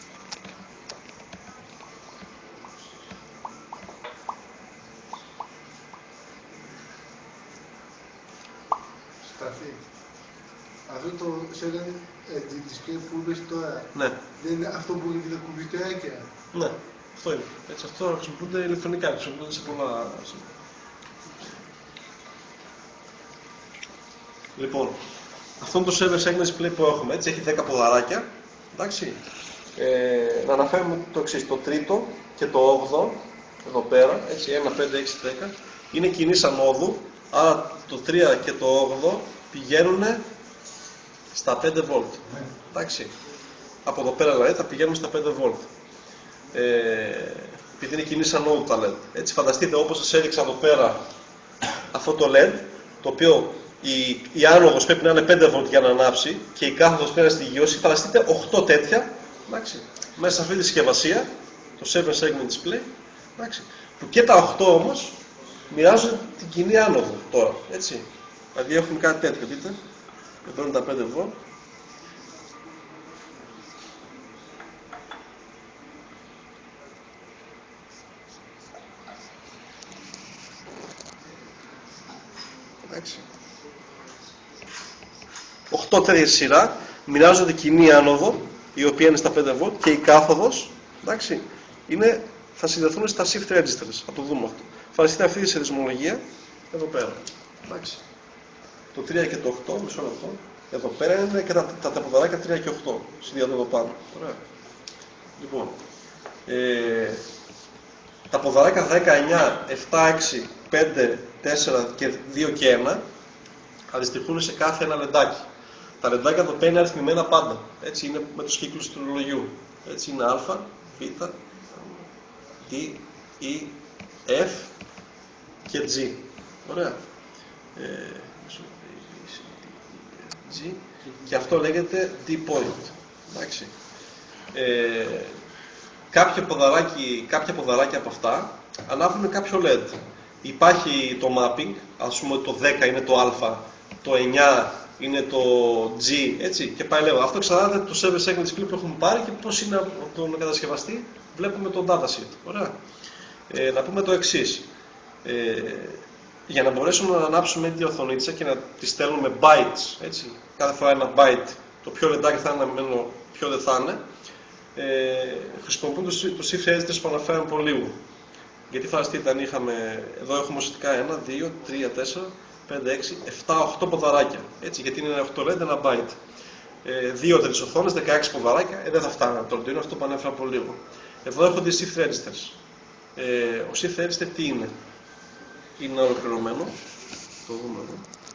Αυτό το second display που είπες τώρα, Ναι. δεν είναι αυτό που είναι τα κουμπιτράκια? Ναι, αυτό είναι. Έτσι, αυτό χρησιμοποιούνται ηλεκτρονικά, χρησιμοποιούνται σε πολλά. Λοιπόν, αυτό είναι το server segment display που έχουμε. Έτσι, έχει 10 ποδαράκια. Εντάξει. Να αναφέρουμε το εξής. Το τρίτο και το 8ο, εδώ πέρα, έτσι, 1, 5, 6, 10, είναι κοινής ανόδου. Άρα το 3 και το 8ο πηγαίνουν στα 5 volt. Εντάξει. Από εδώ πέρα δηλαδή θα πηγαίνουν στα 5 volt. Επειδή είναι κοινής ανόδου τα LED. Έτσι, φανταστείτε, όπως σας έδειξα εδώ πέρα αυτό το LED, το οποίο η άνοδος πρέπει να είναι 5 volt για να ανάψει και η κάθοδος πρέπει να στοιχειώσει. Φανταστείτε 8 τέτοια, εντάξει, μέσα σε αυτή τη συσκευασία, το 7 segment display, εντάξει, που και τα 8 όμως μοιράζουν την κοινή άνοδο τώρα. Έτσι. Δηλαδή έχουμε κάτι τέτοιο, δείτε. Εδώ είναι τα 5 volt. Εντάξει. 8 τέτοια σειρά μοιράζονται κοινή άνοδο, η οποία είναι στα 5 volt, και η κάθοδος, εντάξει, θα συνδεθούν στα shift registers. Θα το δούμε αυτό. Φανταστείτε αυτή τη σειρισμολογία εδώ πέρα. Εντάξει. Το 3 και το 8, μισό λεπτό. Εδώ πέρα είναι και τα ποδαράκια 3 και 8. Συνδυάζονται εδώ πάνω. Ωραία. Λοιπόν, τα ποδαράκια 19, 7, 6, 5, 4 και 2 και 1 αντιστοιχούν σε κάθε ένα λεντάκι. Τα λεντάκια εδώ πέρα είναι αριθμημένα πάντα. Έτσι είναι με τους κύκλους του ρολογιού. Έτσι είναι α, β, d, e, f και g. Ωραία. G, και αυτό λέγεται D-point. Εντάξει. Κάποια ποδαράκια από αυτά ανάβουν κάποιο LED. Υπάρχει το mapping, ας πούμε το 10 είναι το α, το 9 είναι το G, έτσι, και πάει λέγοντα. Αυτό εξαρτάται το 7 segment display που έχουμε πάρει και πώς είναι από τον κατασκευαστή. Βλέπουμε το datasheet. Ωραία. Να πούμε το εξής. Για να μπορέσουμε να ανάψουμε τη οθονίτσα και να τη στέλνουμε bytes, έτσι, κάθε φορά ένα byte, το πιο λεντάκι θα είναι αναμένο, πιο δεν θα είναι, χρησιμοποιούν το shift registers που αναφέραμε από λίγο. Γιατί φανταστείτε, αν είχαμε, εδώ έχουμε ουσιαστικά 1, 2, 3, 4, 5, 6, 7, 8 ποδαράκια, έτσι, γιατί είναι 8 LED, ένα byte. 2 τέτοιες οθόνες, 16 ποδαράκια, δεν θα φτάνει το Arduino, αυτό που ανέφερα από λίγο. Εδώ έρχονται οι shift registers. Ο shift register τι είναι? Είναι ολοκληρωμένο. Το δούμε εδώ.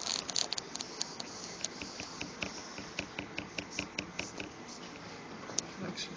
Εντάξει.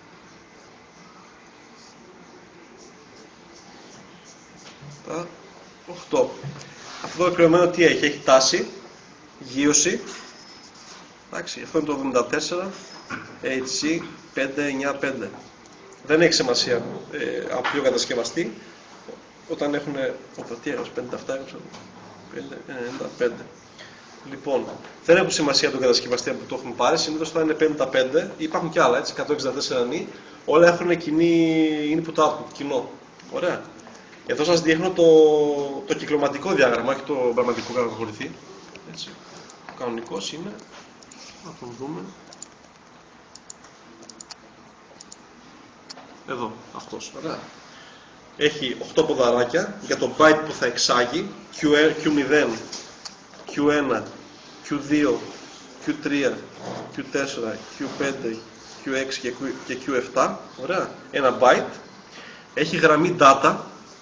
Τα 8. Αυτό το ολοκληρωμένο τι έχει? Έχει τάση, γείωση. Εντάξει, αυτό είναι το 74. HC 595. Δεν έχει σημασία από ποιο κατασκευαστή. Όταν έχουν. Τι έγραψε, 57 έγραψε. 95. Λοιπόν, δεν έχουν σημασία τον κατασκευαστή που το έχουμε πάρει. Συνήθως θα είναι 55. Υπάρχουν και άλλα, έτσι, 164 νη. Όλα έχουν κοινή input-output, κοινό. Ωραία. Εδώ σας δείχνω το κυκλωματικό διάγραμμα, όχι το πραγματικό καταχωρηθεί. Έτσι. Ο κανονικός είναι. Να τον δούμε. Εδώ, αυτός. Ωραία. Έχει 8 ποδαράκια για το byte που θα εξάγει, Q0, Q1, Q2, Q3, Q4, Q5, Q6 και Q7. Ωραία. Ένα byte. Έχει γραμμή data.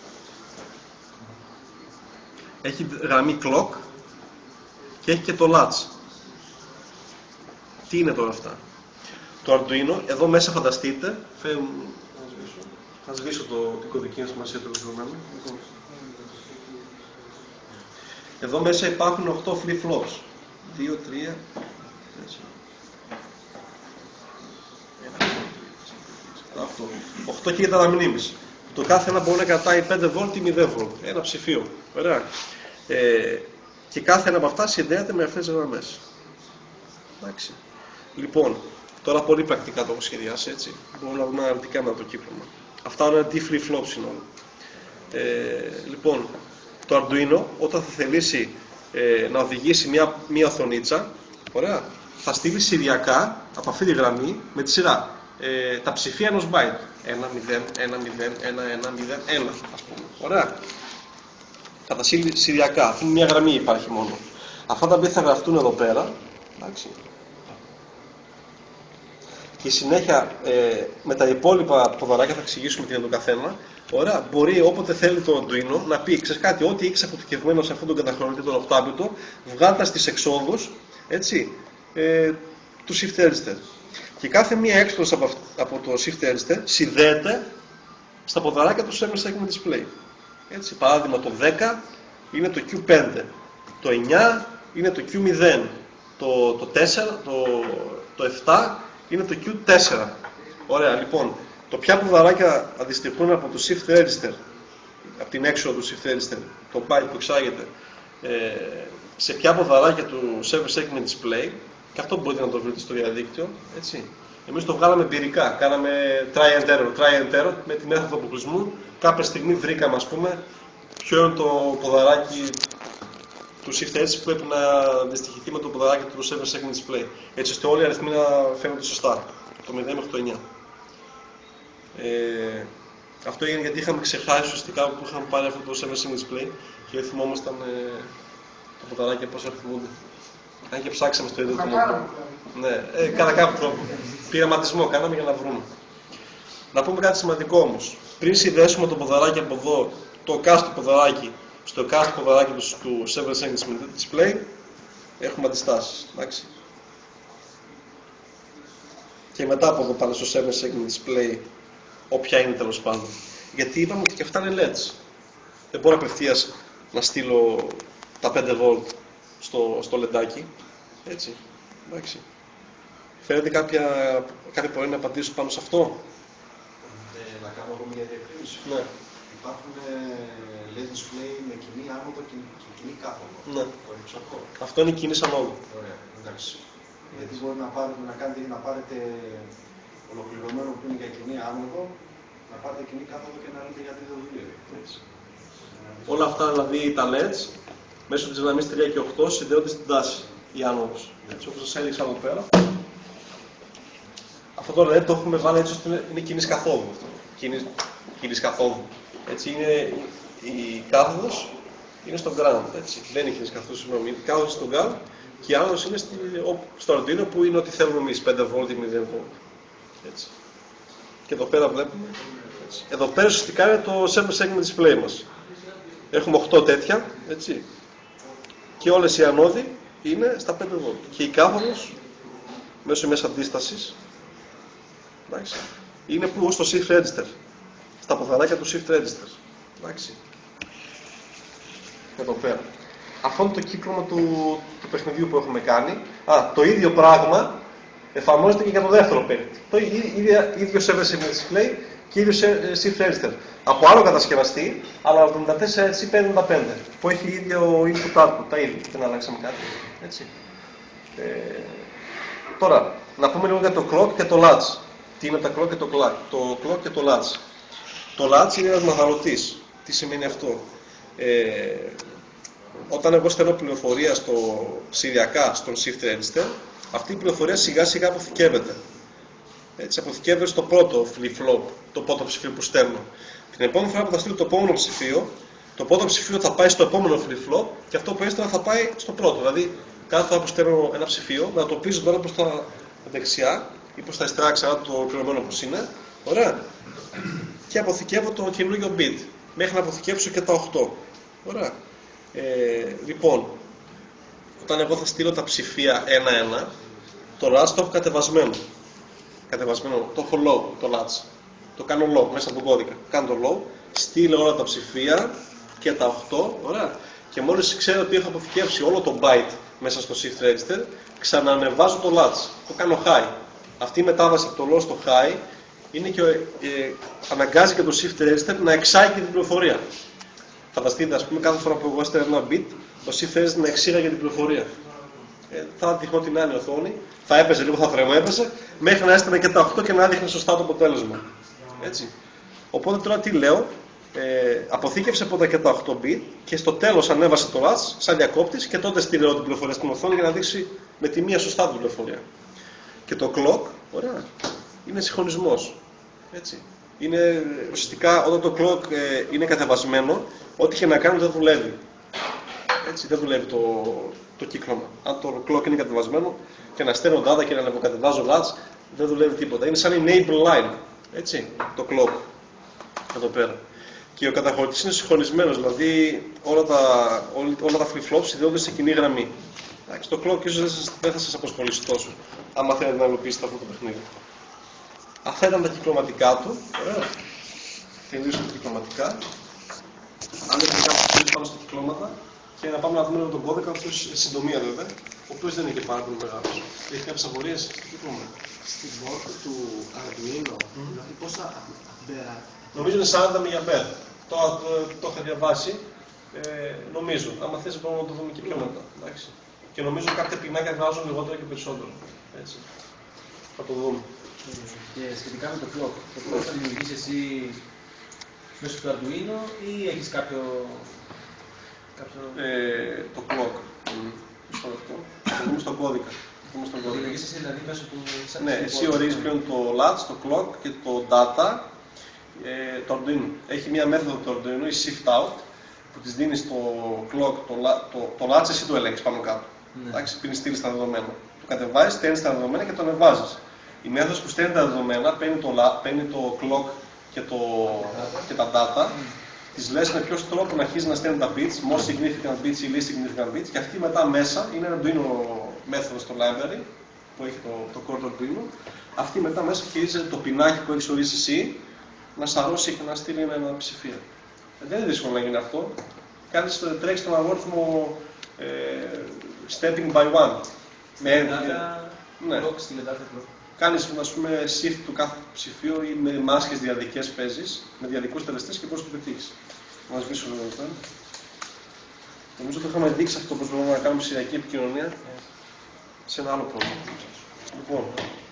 Έχει γραμμή clock. Και έχει και το latch. Τι είναι τώρα αυτά? Το Arduino, εδώ μέσα φανταστείτε, θα σβήσω την κωδική σημασία του δεδομένου. Εδώ μέσα υπάρχουν 8 flip-flops. 2, 3, 8 και τα μνήμης. Το κάθε ένα μπορεί να κρατάει 5 volt ή 0 volt. Ένα ψηφίο. Ωραία. Και κάθε ένα από αυτά συνδέεται με αυτές τις γραμμές. Εντάξει. Λοιπόν, τώρα πολύ πρακτικά το έχω σχεδιάσει, έτσι. Μπορούμε να δούμε αναλυτικά με το κύκλωμα. Αυτά είναι D flip-flops είναι όλα. Λοιπόν, το Arduino όταν θα θελήσει να οδηγήσει μια οθονίτσα, ωραία, θα στείλει σηριακά από αυτή τη γραμμή με τη σειρά τα ψηφία ενός byte. 1, 0, 1, 0, 1, 1, 0, 1, ας πούμε. Ωραία. Θα τα στείλει σηριακά. Αυτή είναι μια γραμμή, υπάρχει μόνο. Αυτά τα οποία θα γραφτούν εδώ πέρα, εντάξει. Και συνέχεια με τα υπόλοιπα ποδαράκια θα εξηγήσουμε τι είναι το καθένα. Ωραία, μπορεί όποτε θέλει το Arduino να πει, ξέρεις κάτι, ό,τι έχεις αποθηκευμένο σε αυτόν τον καταχρονιτή, τον 8-bit, βγάλτα στις εξόδους, έτσι, του Shift Register. Και κάθε μία έξοδος από το Shift Register συνδέεται στα ποδαράκια του Server Segment Display. Έτσι, παράδειγμα, το 10 είναι το Q5, το 9 είναι το Q0, το 4, το 7 είναι το Q4. Ωραία, λοιπόν, το ποια ποδαράκια αντιστοιχούν από το Shift Register, από την έξοδο του Shift Register, το byte που εξάγεται, σε ποια ποδαράκια του Server Segment Display, και αυτό μπορείτε να το βρείτε στο διαδίκτυο, έτσι. Εμείς το βγάλαμε εμπειρικά, κάναμε try and error με τη μέθοδο αποκλεισμού. Κάποια στιγμή βρήκαμε, ας πούμε, ποιο είναι το ποδαράκι του Shift Register που πρέπει να αντιστοιχηθεί με το ποδαράκι του Server Segment Display, έτσι ώστε όλοι οι αριθμοί να φαίνονται σωστά, το 0 μέχρι το 9. Αυτό έγινε γιατί είχαμε ξεχάσει ουσιαστικά που είχαμε πάρει αυτό το Server Segment Display και δεν θυμόμασταν τα ποδαράκια πώς αριθμούνται. Αν και ψάξαμε στο ίδιο τρόπο. Ναι, κατά κάποιο τρόπο. Πειραματισμό κάναμε για να βρούμε. Να πούμε κάτι σημαντικό όμως. Πριν συνδέσουμε το ποδαράκι από εδώ, το κάστο ποδαράκι, στο κάστο ποδαράκι του Server Segment Display, έχουμε αντιστάσεις. Εντάξει. Και μετά από εδώ πάνω στο Server Segment Display, όποια είναι τέλος πάντων. Γιατί είπαμε ότι και αυτά είναι LEDs. Δεν μπορώ απευθείας να στείλω τα 5 volt στο λεντάκι. Έτσι. Εντάξει. Φαίνεται κάποια μπορεί να απαντήσω πάνω σε αυτό. Να κάνω εγώ μια διευκρίνηση. Ναι. Υπάρχουν LED display με κοινή άνοδο και κοινή κάθοδο. Ναι. Αυτό είναι κοινής ανόδου. Ωραία, εντάξει. Γιατί μπορεί να πάρετε ολοκληρωμένο που είναι για κοινή άνοδο, να πάρετε κοινή κάθοδο και να λέτε γιατί δεν δουλεύει. Όλα αυτά δηλαδή τα LEDs μέσω της γραμμής 3 και 8 συνδέονται στην τάση, η άνοδος. Έτσι όπως σας έδειξα εδώ πέρα. Αυτό το LED το έχουμε βάλει έτσι ώστε είναι κοινής καθόδου. Κοινής καθόδου. Έτσι είναι η κάθοδος είναι στο ground. Έτσι. Δεν είναι κοινής καθόδου, συγγνώμη. Η κάθοδος στο ground και η άνοδος είναι στο Arduino που είναι ό,τι θέλουμε εμείς, 5 volt ή 0 volt. Έτσι. Και εδώ πέρα βλέπουμε. Έτσι. Εδώ πέρα ουσιαστικά είναι το Server Segment Display μας. Έχουμε 8 τέτοια, έτσι. Και όλες οι ανώδοι είναι στα 5 volt. Και η κάθοδος μέσω μιας αντίστασης, εντάξει, είναι που στο Shift Register. Στα ποδαράκια του Shift Register. Εντάξει. Εδώ πέρα. Αυτό είναι το κύκλωμα του παιχνιδιού που έχουμε κάνει. Το ίδιο πράγμα εφαρμόζεται και για το δεύτερο παίκτη. Το ίδιο Server Segment Display και ίδιο Shift Register. Από άλλο κατασκευαστή, αλλά 74C55 που έχει ίδιο input-output, τα ίδια. Δεν αλλάξαμε κάτι. Έτσι. Τώρα, να πούμε λίγο για το clock και το latch. Τι είναι τα clock και το clock. Το clock και το latch. Το latch είναι ένας μαθαρωτής. Τι σημαίνει αυτό. Όταν εγώ στέλνω πληροφορία σηριακά στον Shift Register, αυτή η πληροφορία σιγά σιγά αποθηκεύεται. Έτσι, αποθηκεύεται στο πρώτο flip-flop, το πρώτο ψηφίο που στέλνω. Την επόμενη φορά που θα στείλω το επόμενο ψηφίο, το πρώτο ψηφίο θα πάει στο επόμενο flip-flop και αυτό που έστελνα θα πάει στο πρώτο. Δηλαδή κάθε φορά που στέλνω ένα ψηφίο, να το πίσω τώρα προς τα δεξιά ή προς τα αριστερά ξανά το ολοκληρωμένο όπως είναι. Ωραία. Και αποθηκεύω το καινούργιο bit μέχρι να αποθηκεύσω και τα 8. Ωραία. Λοιπόν, όταν εγώ θα στείλω τα ψηφία ένα-ένα, το latch το έχω κατεβασμένο. Το έχω low, το latch. Το κάνω low μέσα από τον κώδικα. Κάνω το low, στείλω όλα τα ψηφία και τα 8. Ωραία. Και μόλις ξέρω ότι έχω αποθηκεύσει όλο το byte μέσα στο shift register, ξανανεβάζω το latch. Το κάνω high. Αυτή η μετάβαση από το low στο high είναι και αναγκάζει και το shift register να εξάγει την πληροφορία. Φανταστείτε, ας πούμε, κάθε φορά που εγώ έστελνα ένα bit, το shift register να εξήγαγε την πληροφορία. Θα δείχνω την άλλη οθόνη, θα έπαιζε λίγο, θα θρεμέπαιζε, μέχρι να έστελνα και τα 8 και να δείχνει σωστά το αποτέλεσμα. Έτσι. Οπότε τώρα τι λέω, αποθήκευσε πρώτα και τα 8 bit και στο τέλος ανέβασε το latch σαν διακόπτης και τότε στείλε όλη την πληροφορία στην οθόνη για να δείξει με τη μία σωστά την πληροφορία. Και το clock, ωραία, είναι συγχρονισμός. Έτσι. Είναι ουσιαστικά όταν το clock είναι κατεβασμένο, ό,τι και να κάνει δεν δουλεύει. Έτσι, δεν δουλεύει το κύκλωμα. Αν το clock είναι κατεβασμένο και να στέλνω data και να ανεβοκατεβάζω latch, δεν δουλεύει τίποτα. Είναι σαν enable line. Έτσι, το clock. Εδώ πέρα. Και ο καταχωρητής είναι συγχρονισμένος, δηλαδή όλα τα flip-flops συνδέονται σε κοινή γραμμή. Εντάξει, το clock ίσως δεν θα σας απασχολήσει τόσο, άμα θέλετε να υλοποιήσετε αυτό το παιχνίδι. Αυτά ήταν τα κυκλωματικά του. Ωραία. Τελείωσαν τα κυκλωματικά. Αν δεν έχετε κάποιο πάνω στα κυκλώματα, και να πάμε να δούμε τον κώδικα, αυτός σε συντομία βέβαια, ο οποίος δεν είναι και πάρα πολύ μεγάλος. Έχει κάποιες απορίες στο κύκλωμα. Στην πόρτα του Arduino, δηλαδή πόσα αμπέρα. Νομίζω είναι 40 mA. Το είχα διαβάσει. Νομίζω. Άμα θες μπορούμε να το δούμε και πιο μετά. Εντάξει. Και νομίζω κάποια πινάκια βγάζουν λιγότερο και περισσότερο. Έτσι. Θα το δούμε. Και σχετικά με το clock, το clock θα δημιουργήσει εσύ μέσω του Arduino ή έχεις κάποιο... Το clock. Θα δούμε στον κώδικα. Το δημιουργείς εσύ δηλαδή μέσω του... Ναι, εσύ ορίζεις πλέον το latch, το clock και το data. Το Arduino. Έχει μία μέθοδο το Arduino, η shift out, που της δίνεις το clock, το latch, εσύ το ελέγχεις πάνω κάτω. Εντάξει, πίνεις στείλεις τα δεδομένα. Το κατεβάζεις, στέλνεις τα δεδομένα και το ανεβάζεις. Η μέθοδος που στέλνει τα δεδομένα παίρνει το clock και τα data, της λες με ποιος τρόπο να αρχίζει να στέλνει τα bits, most significant bits ή least significant bits, και αυτή μετά μέσα είναι ένα Arduino μέθοδο στο library που έχει το core του Arduino. Αυτή μετά μέσα χειρίζεται το πινάκι που έχεις ορίσει εσύ, να σαρώσει και να στείλει ένα ψηφίο. Δεν είναι δύσκολο να γίνει αυτό. Τρέχεις τον αλγόριθμο stepping by one. Ναι. Κάνεις, ας πούμε, shift του κάθε ψηφίου ή με μάσκες διαδικές παίζεις, με διαδικούς τελεστές και πώς το πετύχεις. Να σβήσω λίγο αυτό. Νομίζω το είχαμε δείξει αυτό πώς μπορούμε να κάνουμε σειριακή επικοινωνία σε ένα άλλο πρόγραμμα. Λοιπόν,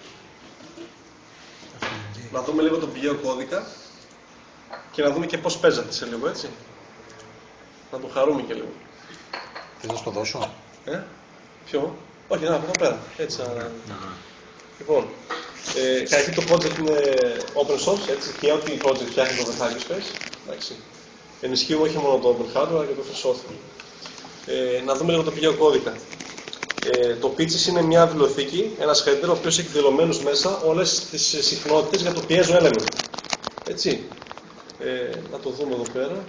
να δούμε λίγο τον πηγαίο κώδικα και να δούμε και πώς παίζατε σε λίγο, έτσι. Να το χαρούμε και λίγο. Θες να στο δώσω? Ποιο? Όχι, να, εδώ πέρα. Έτσι, Λοιπόν, καταρχήν το project είναι open source, έτσι, και ό,τι project φτιάχνει το The Hackerspace. Εντάξει. Ενισχύουμε όχι μόνο το open hardware, αλλά και το free software. Να δούμε λίγο το πηγαίο κώδικα. Το Pitches είναι μια βιβλιοθήκη, ένας header, ο οποίος έχει δηλωμένους μέσα όλες τις συχνότητες για το piezo element. Έτσι. Να το δούμε εδώ πέρα.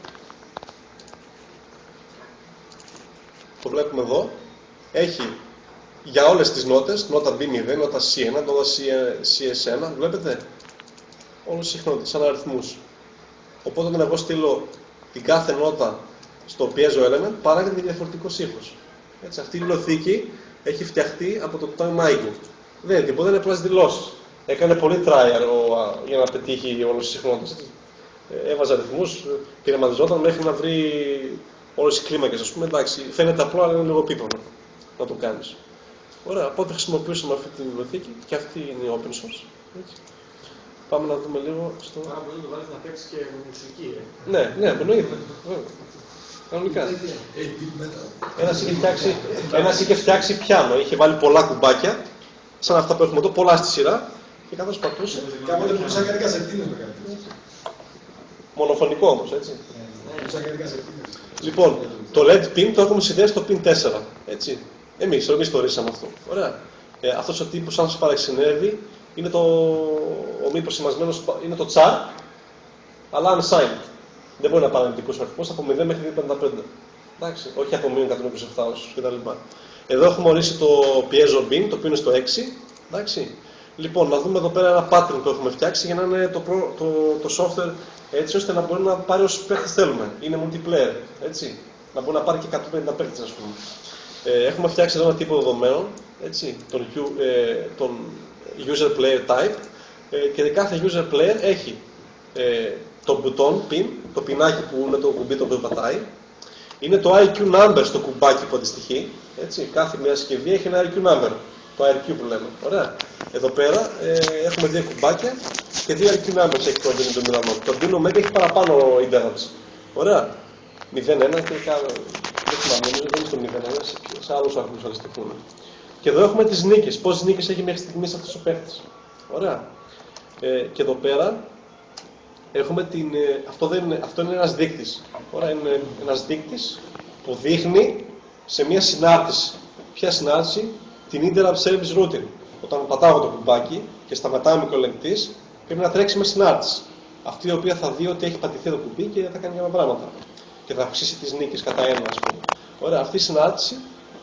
Το βλέπουμε εδώ. Έχει για όλες τις νότες, νότα B0, νότα C1, νότα CS1, βλέπετε, όλες τις συχνότητες, σαν αριθμούς. Οπότε όταν εγώ στείλω την κάθε νότα στο piezo element, παράγεται διαφορετικός ήχος. Έτσι, αυτή η βιβλιοθήκη έχει φτιαχτεί από το Tom Michael. Δεν είναι τίποτα, είναι απλές δηλώσεις. Έκανε πολύ try για να πετύχει όλες τις συχνότητες. Έβαζε αριθμούς, πειραματιζόταν μέχρι να βρει όλες τις κλίμακες. Ας πούμε, εντάξει, φαίνεται απλό, αλλά είναι λίγο επίπονο να το κάνεις. Ωραία, οπότε χρησιμοποιούσαμε αυτή τη βιβλιοθήκη και αυτή είναι open source. Έτσι. Πάμε να δούμε λίγο στο... Άρα μπορεί να το βάλεις να παίξεις και μουσική, Ναι, εννοείται. Κανονικά. Ένας είχε φτιάξει πιάνο, είχε βάλει πολλά κουμπάκια, σαν αυτά που έχουμε εδώ, πολλά στη σειρά, και καθώς πατούσε... Κάποτε που σαν κάτι σεπτίνες το κάνει. Μονοφωνικό όμως, έτσι. Λοιπόν, το LED pin το έχουμε συνδέσει στο pin 4, έτσι. Εμείς το ορίσαμε αυτό. Ωραία. Αυτός ο τύπος, αν σου παραξενεύει, είναι ο μη προσημασμένος, είναι το char, αλλά unsigned. Δεν μπορεί να πάρει αρνητικούς αριθμούς από 0 μέχρι 255. Εντάξει, όχι από μείον 127 όσους κτλ. Εδώ έχουμε ορίσει το piezo bin, το οποίο είναι στο 6. Εντάξει. Λοιπόν, να δούμε εδώ πέρα ένα pattern που έχουμε φτιάξει για να είναι το software έτσι ώστε να μπορεί να πάρει όσους παίχτες θέλουμε. Είναι multiplayer, έτσι. Να μπορεί να πάρει και 150 παίχτες, ας πούμε. Έχουμε φτιάξει εδώ ένα τύπο δεδομένων, έτσι, τον user player type, και κάθε user player έχει το button pin, το πινάκι που είναι το κουμπί το οποίο πατάει. Είναι το IQ number στο κουμπάκι που αντιστοιχεί. Έτσι. Κάθε μια συσκευή έχει ένα IQ number. Το IQ που λέμε. Ωραία. Εδώ πέρα έχουμε δύο κουμπάκια και δύο IQ numbers έχει το Arduino το Milano. Το Arduino Mega έχει παραπάνω interrupts. Ωραία. 0-1 και δεν θυμάμαι, δεν είναι στο 0-1, σε άλλους αριθμούς αντιστοιχούν. Και εδώ έχουμε τις νίκες. Πόσες νίκες έχει μέχρι στιγμής αυτός ο παίκτης. Ωραία. Και εδώ πέρα έχουμε αυτό είναι ένας δείκτης. Ωραία, είναι ένας δείκτης που δείχνει σε μια συνάρτηση. Ποια συνάρτηση? Την Interrupt Service Routing. Όταν πατάω το κουμπάκι και σταματάει ο μικροελεγκτής, πρέπει να τρέξει με συνάρτηση. Αυτή η οποία θα δει ότι έχει πατηθεί το κουμπί και θα κάνει κάποια πράγματα. Και θα αυξήσει τις νίκες κατά ένα, ας πούμε. Ωραία, αυτή η συνάρτηση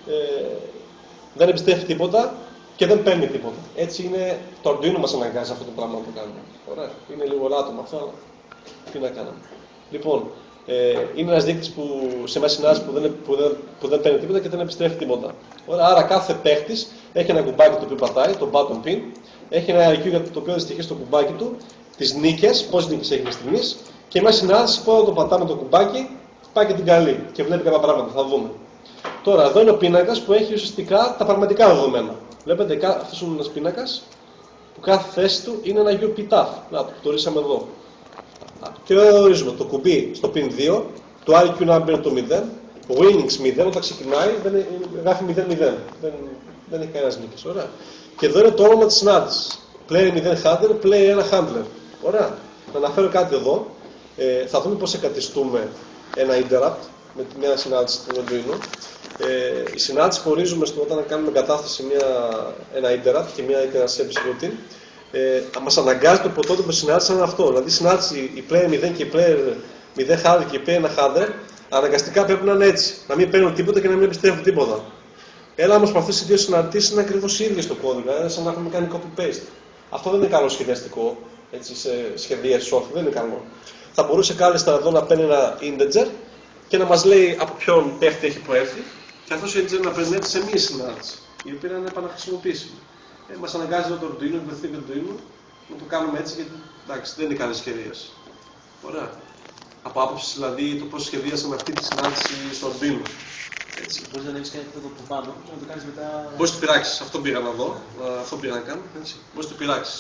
δεν επιστρέφει τίποτα και δεν παίρνει τίποτα. Έτσι είναι, το Arduino μας αναγκάζει αυτό το πράγμα που κάνουμε. Ωραία, είναι λίγο ράτομα αυτό, αλλά τι να κάνουμε. Λοιπόν, είναι ένας δείκτης που σε μια συνάρτηση που δεν παίρνει τίποτα και δεν επιστρέφει τίποτα. Ωραία, άρα κάθε παίχτης έχει ένα κουμπάκι το οποίο πατάει, το button pin, έχει ένα IQ το οποίο δυστυχεί στο κουμπάκι του, τις νίκες, πόσες νίκες έχει μέχρι στιγμής, και μια συνάρτηση που όταν το πατάμε το κουμπάκι πάει και την καλεί και βλέπει κάποια πράγματα, θα δούμε. Τώρα, εδώ είναι ο πίνακας που έχει ουσιαστικά τα πραγματικά δεδομένα. Βλέπετε, αυτός είναι ένας πίνακας που κάθε θέση του είναι ένα UP-TAF. Να το ορίσαμε εδώ. Και εδώ ορίζουμε το κουμπί στο pin 2, το IQ number είναι το 0, ο winnings 0, όταν ξεκινάει γράφει 0-0. Δεν έχει κανένας νίκης. Ωραία. Και εδώ είναι το όνομα της συνάντησης. Player 0 handler, player 1 handler. Ωραία. Να αναφέρω κάτι εδώ. Θα δούμε πώς εκατιστούμε ένα interrupt με μια συνάντηση του Arduino. Η συνάντηση που ορίζουμε όταν κάνουμε εγκατάσταση ένα interrupt και μια interrupt service routine, μας αναγκάζει το πρωτότυπο συνάντηση να είναι αυτό. Δηλαδή η συνάντηση, η player 0 και η player 0 handler και η player 1 handler αναγκαστικά πρέπει να είναι έτσι. Να μην παίρνουν τίποτα και να μην επιστρέφουν τίποτα. Έλα όμως με αυτές οι δύο συναντήσεις είναι ακριβώς οι ίδιες στο κώδικα. Είναι σαν να έχουμε κάνει copy-paste. Αυτό δεν είναι καλό σχεδιαστικό. Έτσι, σε σχεδίαση software δεν είναι καλό. Θα μπορούσε κάλλιστα εδώ να παίρνει ένα integer και να μας λέει από ποιον παίχτη έχει προέρθει, και αυτός ο integer να παίρνει έτσι σε μία συνάντηση, η οποία είναι επαναχρησιμοποιήσιμη. Μας αναγκάζει το Arduino, η βοηθή του Arduino, να το κάνουμε έτσι, γιατί εντάξει, δεν είναι καλή σχεδίαση. Ωραία. Από άποψη δηλαδή το πώς σχεδίασαμε αυτή τη συνάντηση στο Arduino. Έτσι. Μπορείς να ανοίξεις κάτι από πάνω και να το κάνεις μετά. Μπορείς να το πειράξεις, αυτό πήγα να δω, αυτό πήγα να κάνω. Μπορείς να το πειράξεις.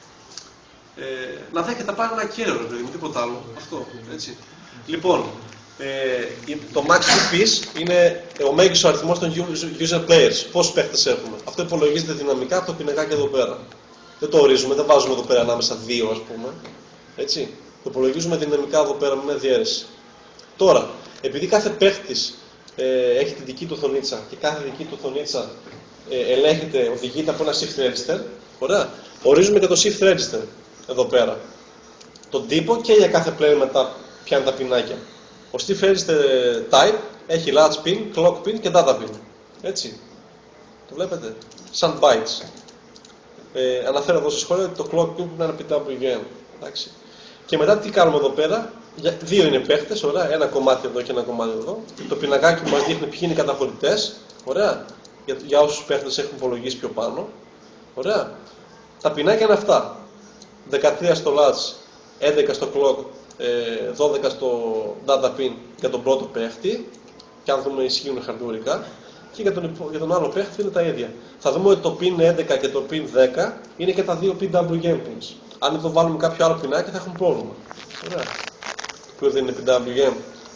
Να δέχεται πάρει ένα κέρο, δηλαδή, τίποτα άλλο. Αυτό, έτσι. Λοιπόν, το max piece είναι ο μέγιστος αριθμός των user players. Πόσους παίχτες έχουμε. Αυτό υπολογίζεται δυναμικά από το πινακάκι εδώ πέρα. Δεν το ορίζουμε, δεν βάζουμε εδώ πέρα ανάμεσα δύο, ας πούμε. Έτσι. Το υπολογίζουμε δυναμικά εδώ πέρα με μια διαίρεση. Τώρα, επειδή κάθε παίχτης έχει τη δική του οθονίτσα και κάθε δική του οθονίτσα οδηγείται από ένα shift register, ωραία, ορίζουμε και το shift register εδώ πέρα. Τον τύπο και για κάθε player μετά πιάνει τα πινάκια. Ο shift register type έχει large pin, clock pin και data pin. Έτσι. Το βλέπετε. Σαν bytes. Αναφέρω εδώ στο σχόλιο ότι το clock pin είναι ένα PWM. Εντάξει. Και μετά τι κάνουμε εδώ πέρα. Δύο είναι παίχτες, ωραία. Ένα κομμάτι εδώ και ένα κομμάτι εδώ. Το πινακάκι που μας δείχνει ποιοι είναι οι καταχωρητές. Ωραία. Για όσους παίχτες έχουν υπολογίσει πιο πάνω. Ωραία. Τα πινάκια είναι αυτά. 13 στο large, 11 στο clock, 12 στο data pin για τον πρώτο παίχτη. Και αν δούμε ισχύουν χαρτιορικά. Και για τον άλλο παίχτη είναι τα ίδια. Θα δούμε ότι το pin 11 και το pin 10 είναι και τα δύο PWM pins. Αν εδώ βάλουμε κάποιο άλλο πινάκι θα έχουμε πρόβλημα. Ωραία. Που δεν είναι PWM.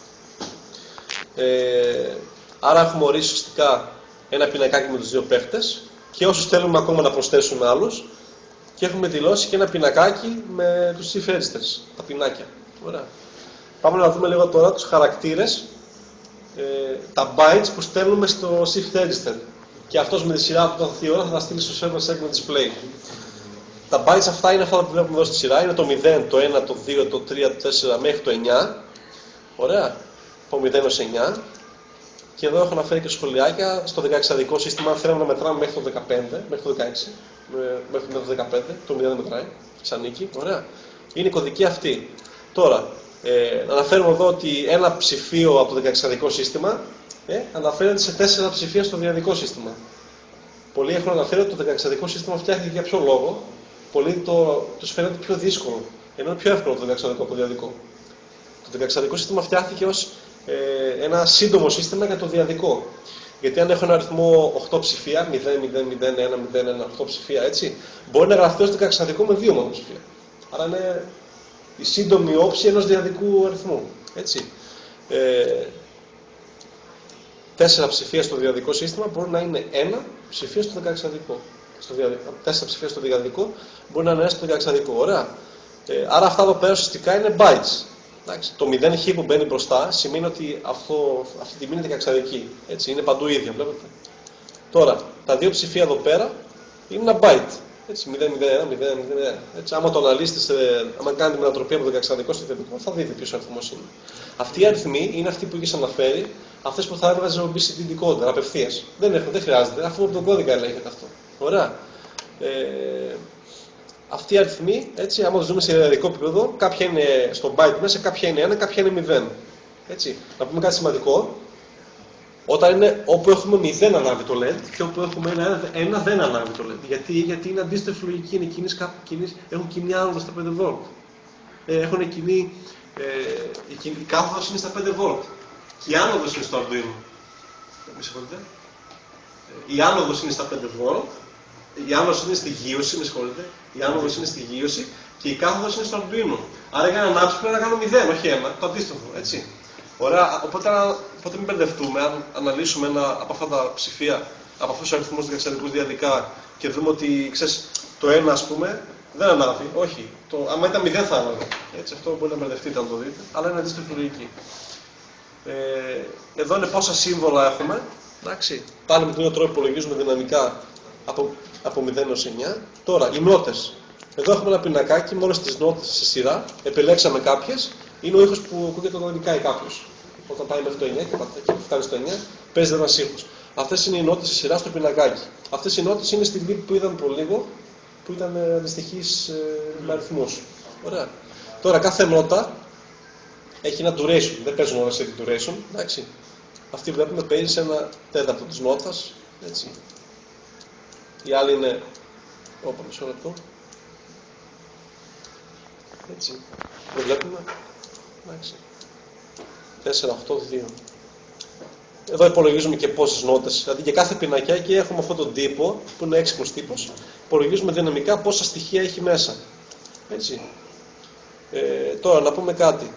Άρα έχουμε ορίσει ουσιαστικά ένα πινακάκι με τους δύο παίχτες και όσους θέλουμε ακόμα να προσθέσουμε άλλους, και έχουμε δηλώσει και ένα πινακάκι με τους shift registers, τα πινάκια. Ωραία. Πάμε να δούμε λίγο τώρα τους χαρακτήρες, τα bytes που στέλνουμε στο shift register. και αυτός με τη σειρά που θα έρθει η ώρα θα τα στείλει στο server segment display. Τα bytes αυτά είναι αυτά που βλέπουμε εδώ στη σειρά, είναι το 0, το 1, το 2, το 3, το 4 μέχρι το 9. Ωραία, από 0 έως 9. Και εδώ έχω αναφέρει και σχολιάκια στο 16-αδικό σύστημα, αν θέλουμε να μετράμε μέχρι το 15, μέχρι το 16, μέχρι το 15, το 0 δεν μετράει, σαν νίκη, ωραία. Είναι η κωδική αυτή. Τώρα, αναφέρουμε εδώ ότι ένα ψηφίο από το 16-αδικό σύστημα αναφέρεται σε 4 ψηφία στο διαδικό σύστημα. Πολλοί έχουν αναφέρει ότι το 16-αδικό σύστημα φτιάχνει για ποιο λόγο. Πολλοί τους φαίνεται πιο δύσκολο, ενώ είναι πιο εύκολο το 16-αδικό από το διαδικό. Το 16-αδικό σύστημα φτιάχτηκε ως ένα σύντομο σύστημα για το διαδικό. Γιατί αν έχω ένα αριθμό 8 ψηφία, 0, 0, 0, 1, 0, 1, 8 ψηφία, έτσι, μπορεί να γραφτεί ως 16-αδικό με 2 μόνο ψηφία. Άρα είναι η σύντομη όψη ενός διαδικού αριθμού. Έτσι. 4 ψηφία στο διαδικό σύστημα μπορεί να είναι 1 ψηφία στο 16-αδικό. 4 ψηφία στο διαδικό μπορεί να είναι 1 στο 16-αδικό. Ωραία. Άρα αυτά εδώ πέρα ουσιαστικά είναι bytes. Εντάξει, το 0χ που μπαίνει μπροστά σημαίνει ότι αυτή τη τιμή είναι 16αδική. Έτσι, είναι παντού ίδια, βλέπετε. Τώρα, τα δύο ψηφία εδώ πέρα είναι ένα byte. Έτσι, 0, 0, 1, 0, 0, 1. Έτσι, άμα το αναλύσετε, άμα κάνετε μια ανατροπή από το 16αδικό στο διαδικό, θα δείτε ποιος αριθμός είναι. Αυτοί οι αριθμοί είναι αυτοί που έχεις αναφέρει, αυτές που θα έβγαζε ο BCD decoder απευθείας. Δεν χρειάζεται, αφού από τον κώδικα ελέγχεται αυτό. Ωραία. Αυτοί οι αριθμοί, έτσι, άμα τους δούμε σε διαδικό επίπεδο, κάποια είναι στο byte μέσα, κάποια είναι 1, κάποια είναι 0. Έτσι. Να πούμε κάτι σημαντικό. Όταν είναι όπου έχουμε 0 ανάβει το LED και όπου έχουμε 1 δεν ανάβει το LED. Γιατί είναι αντίστροφη λογική, είναι έχουν κοινή άνοδο στα 5 V. Έχουν κοινή. Η κάθοδος είναι στα 5 V. Και η άνοδος είναι στο Arduino. Με συγχωρείτε. Η άνοδος είναι στα 5 V. Η άνοδος είναι στη γείωση, με συγχωρείτε. Η άνοδος είναι στη γείωση και η κάθοδος είναι στο Arduino. Άρα για να ανάψει πρέπει να κάνω 0, όχι 1. Το αντίστροφο, έτσι. Ωραία, οπότε μην μπερδευτούμε. Αν αναλύσουμε ένα από αυτά τα ψηφία, από αυτούς τους αριθμούς δεξιαδικούς διαδικά και δούμε ότι ξέρεις, το 1 ας πούμε δεν ανάβει. Όχι. Άμα ήταν 0 θα ανάβει. Έτσι, αυτό μπορεί να μπερδευτείτε αν το δείτε. Αλλά είναι αντίστοιχη λογική. Εδώ είναι πόσα σύμβολα έχουμε. Εντάξει. Πάλι με τον ίδιο τρόπο υπολογίζουμε δυναμικά από 0 έως 9. Τώρα, οι νότες. Εδώ έχουμε ένα πινακάκι με όλες τις νότες σε σειρά. Επιλέξαμε κάποιες. Είναι ο ήχος που ακούγεται όταν νικάει κάποιος. Όταν πάει μέχρι το 9 και φτάνει στο 9, παίζει ένας ήχος. Αυτές είναι οι νότες σε σειρά στο πινακάκι. Αυτές οι νότες είναι στην κλίπη που είδαμε πολύ λίγο, που ήταν αντιστοιχείς με αριθμούς. Ωραία. Τώρα κάθε νότα έχει ένα duration. Δεν παίζουν όλα σε duration. Εντάξει. Αυτή βλέπουμε παίζει σε ένα τέταρτο της νότας. Έτσι. Η άλλη είναι. Όπα, μισό λεπτό. Έτσι. Το βλέπουμε. Εντάξει. 4, 8, 2. Εδώ υπολογίζουμε και πόσες νότες. Δηλαδή για κάθε πινακάκι έχουμε αυτόν τον τύπο, που είναι έξυπνος τύπος. Υπολογίζουμε δυναμικά πόσα στοιχεία έχει μέσα. Έτσι. Τώρα να πούμε κάτι.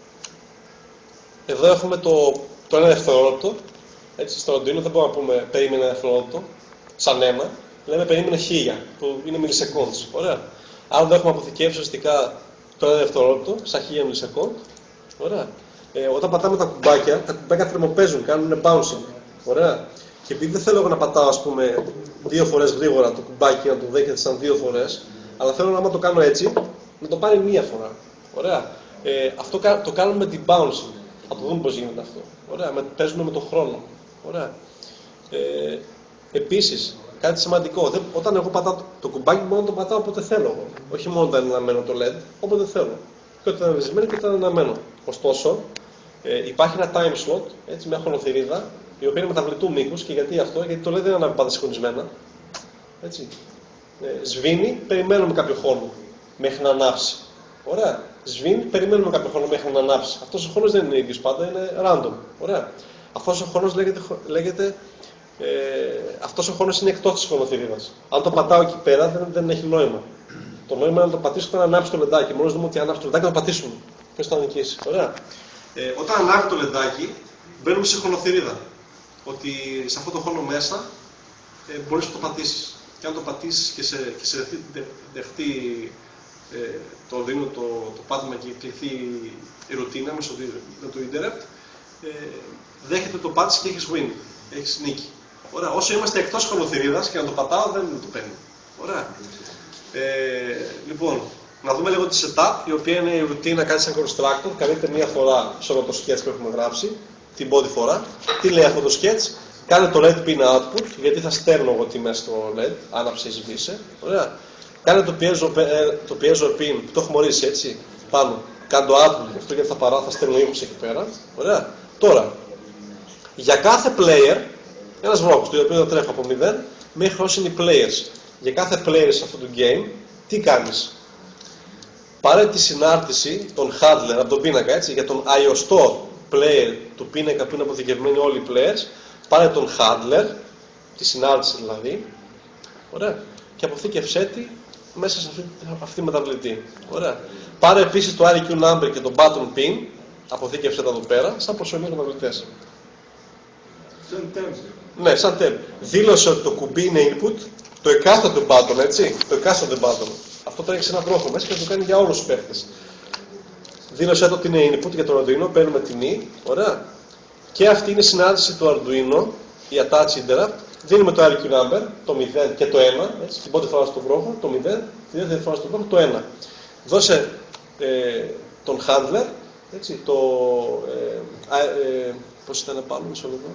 Εδώ έχουμε το 1 δευτερόλεπτο. Έτσι, στο Arduino δεν μπορούμε να πούμε περίμενε 1 δευτερόλεπτο, σαν ένα. Λέμε περίμενε 1000, που είναι milliseconds. Ωραία. Άρα εδώ έχουμε αποθηκεύσει ουσιαστικά το 1 δευτερόλεπτο, σαν 1000 millisecond. Ωραία. Όταν πατάμε τα κουμπάκια θερμοπαίζουν, κάνουν bouncing. Ωραία. Και επειδή δεν θέλω εγώ να πατάω, ας πούμε, 2 φορές γρήγορα το κουμπάκι, να το δέχεται σαν 2 φορές, αλλά θέλω να, άμα το κάνω έτσι, να το πάρει 1 φορά. Ωραία. Αυτό το κάνουμε με την bouncing. Θα το δούμε πώς γίνεται αυτό. Ωραία. Παίζουμε με τον χρόνο. Ωραία. Επίσης, κάτι σημαντικό. Όταν εγώ πατάω το κουμπάκι, μόνο το πατάω όποτε θέλω εγώ. Όχι μόνο όταν είναι αναμένο το LED, όποτε θέλω. Και όταν είναι βυσμένο και όταν είναι αναμένο. Ωστόσο, υπάρχει ένα time slot, έτσι, μια χρονοθυρίδα, η οποία είναι μεταβλητού μήκους. Και γιατί αυτό? Γιατί το LED δεν ανάβει πάντα συγχρονισμένα. Έτσι. Σβήνει, περιμένουμε κάποιο χρόνο μέχρι να ανάψει. Ωραία. Σβήνει, περιμένουμε κάποιο χρόνο μέχρι να ανάψει. Αυτός ο χρόνος δεν είναι ίδιος πάντα, είναι random. Ωραία. Αυτός ο χρόνος αυτός ο χρόνος είναι εκτός της χρονοθυρίδας. Αν το πατάω εκεί πέρα δεν έχει νόημα. Το νόημα είναι να το πατήσω όταν ανάψει το λεντάκι. Μόλις δούμε ότι ανάψει το λεντάκι, να το πατήσουμε. Ποιος θα νικήσει. Ωραία. Όταν ανάβει το λεντάκι, μπαίνουμε σε χρονοθυρίδα. Ότι σε αυτό το χρόνο μέσα μπορείς να το πατήσεις. Και αν το πατήσεις και σε δεχτεί το δίνω το πάτημα και κληθεί η ρουτίνα με το interrupt, δέχεται το πάτηση και έχεις win. Έχεις νίκη. Ωραία. Όσο είμαστε εκτός χρονοθυρίδας και να το πατάω δεν το παίρνει. Ωραία. Λοιπόν, να δούμε λίγο τη setup, η οποία είναι η ρουτίνα να κάνει σαν constructor. Καλείται μία φορά σε όλο το sketch που έχουμε γράψει, την πρώτη φορά. Τι λέει αυτό το sketch? Κάνε το LED pin output, γιατί θα στέλνω εγώ τιμές στο LED, άναψε ή σβήσε. Ωραία. Κάνε το piezo pin, το έχουμε ορίσει έτσι, πάνω. Κάνε το output, αυτό γιατί θα στέλνω ήχους εκεί πέρα. Ωραία. Τώρα, για κάθε player, ένας βρόχος, το οποίο θα τρέχει από 0 μέχρι όσοι είναι οι players. Για κάθε player σε αυτό το game, τι κάνεις? Πάρε τη συνάρτηση των handler από τον πίνακα, έτσι, για τον iostore player του πίνακα που είναι αποθηκευμένοι όλοι οι players. Πάρε τον handler, τη συνάρτηση δηλαδή, ωραία, και αποθήκευσέ τη μέσα σε αυτή τη μεταβλητή. Ωραία. Πάρε επίσης το IRQ number και το button pin, αποθήκευσέ τα εδώ πέρα, σαν προσωρινές μεταβλητές. Σαν terms. Ναι, σαν term. Δήλωσε ότι το κουμπί είναι input, το εκάστοτε button, έτσι, το εκάστοτε button. Αυτό τρέχει σε ένα βρόχο μέσα και θα το κάνει για όλους τους παίχτες. Δήλωσε ότι είναι input για το Arduino, παίρνουμε τιμή, ωραία. Και αυτή είναι η συνάντηση του Arduino, η attach interrupt. Δίνουμε το IRQ number, το 0 και το 1, έτσι, την πρώτη φορά στο βρόχο, το 0, την δεύτερη φορά στο βρόχο, το 1. Δώσε τον handler, έτσι, πώς ήταν πάνω, μισό λεπτό.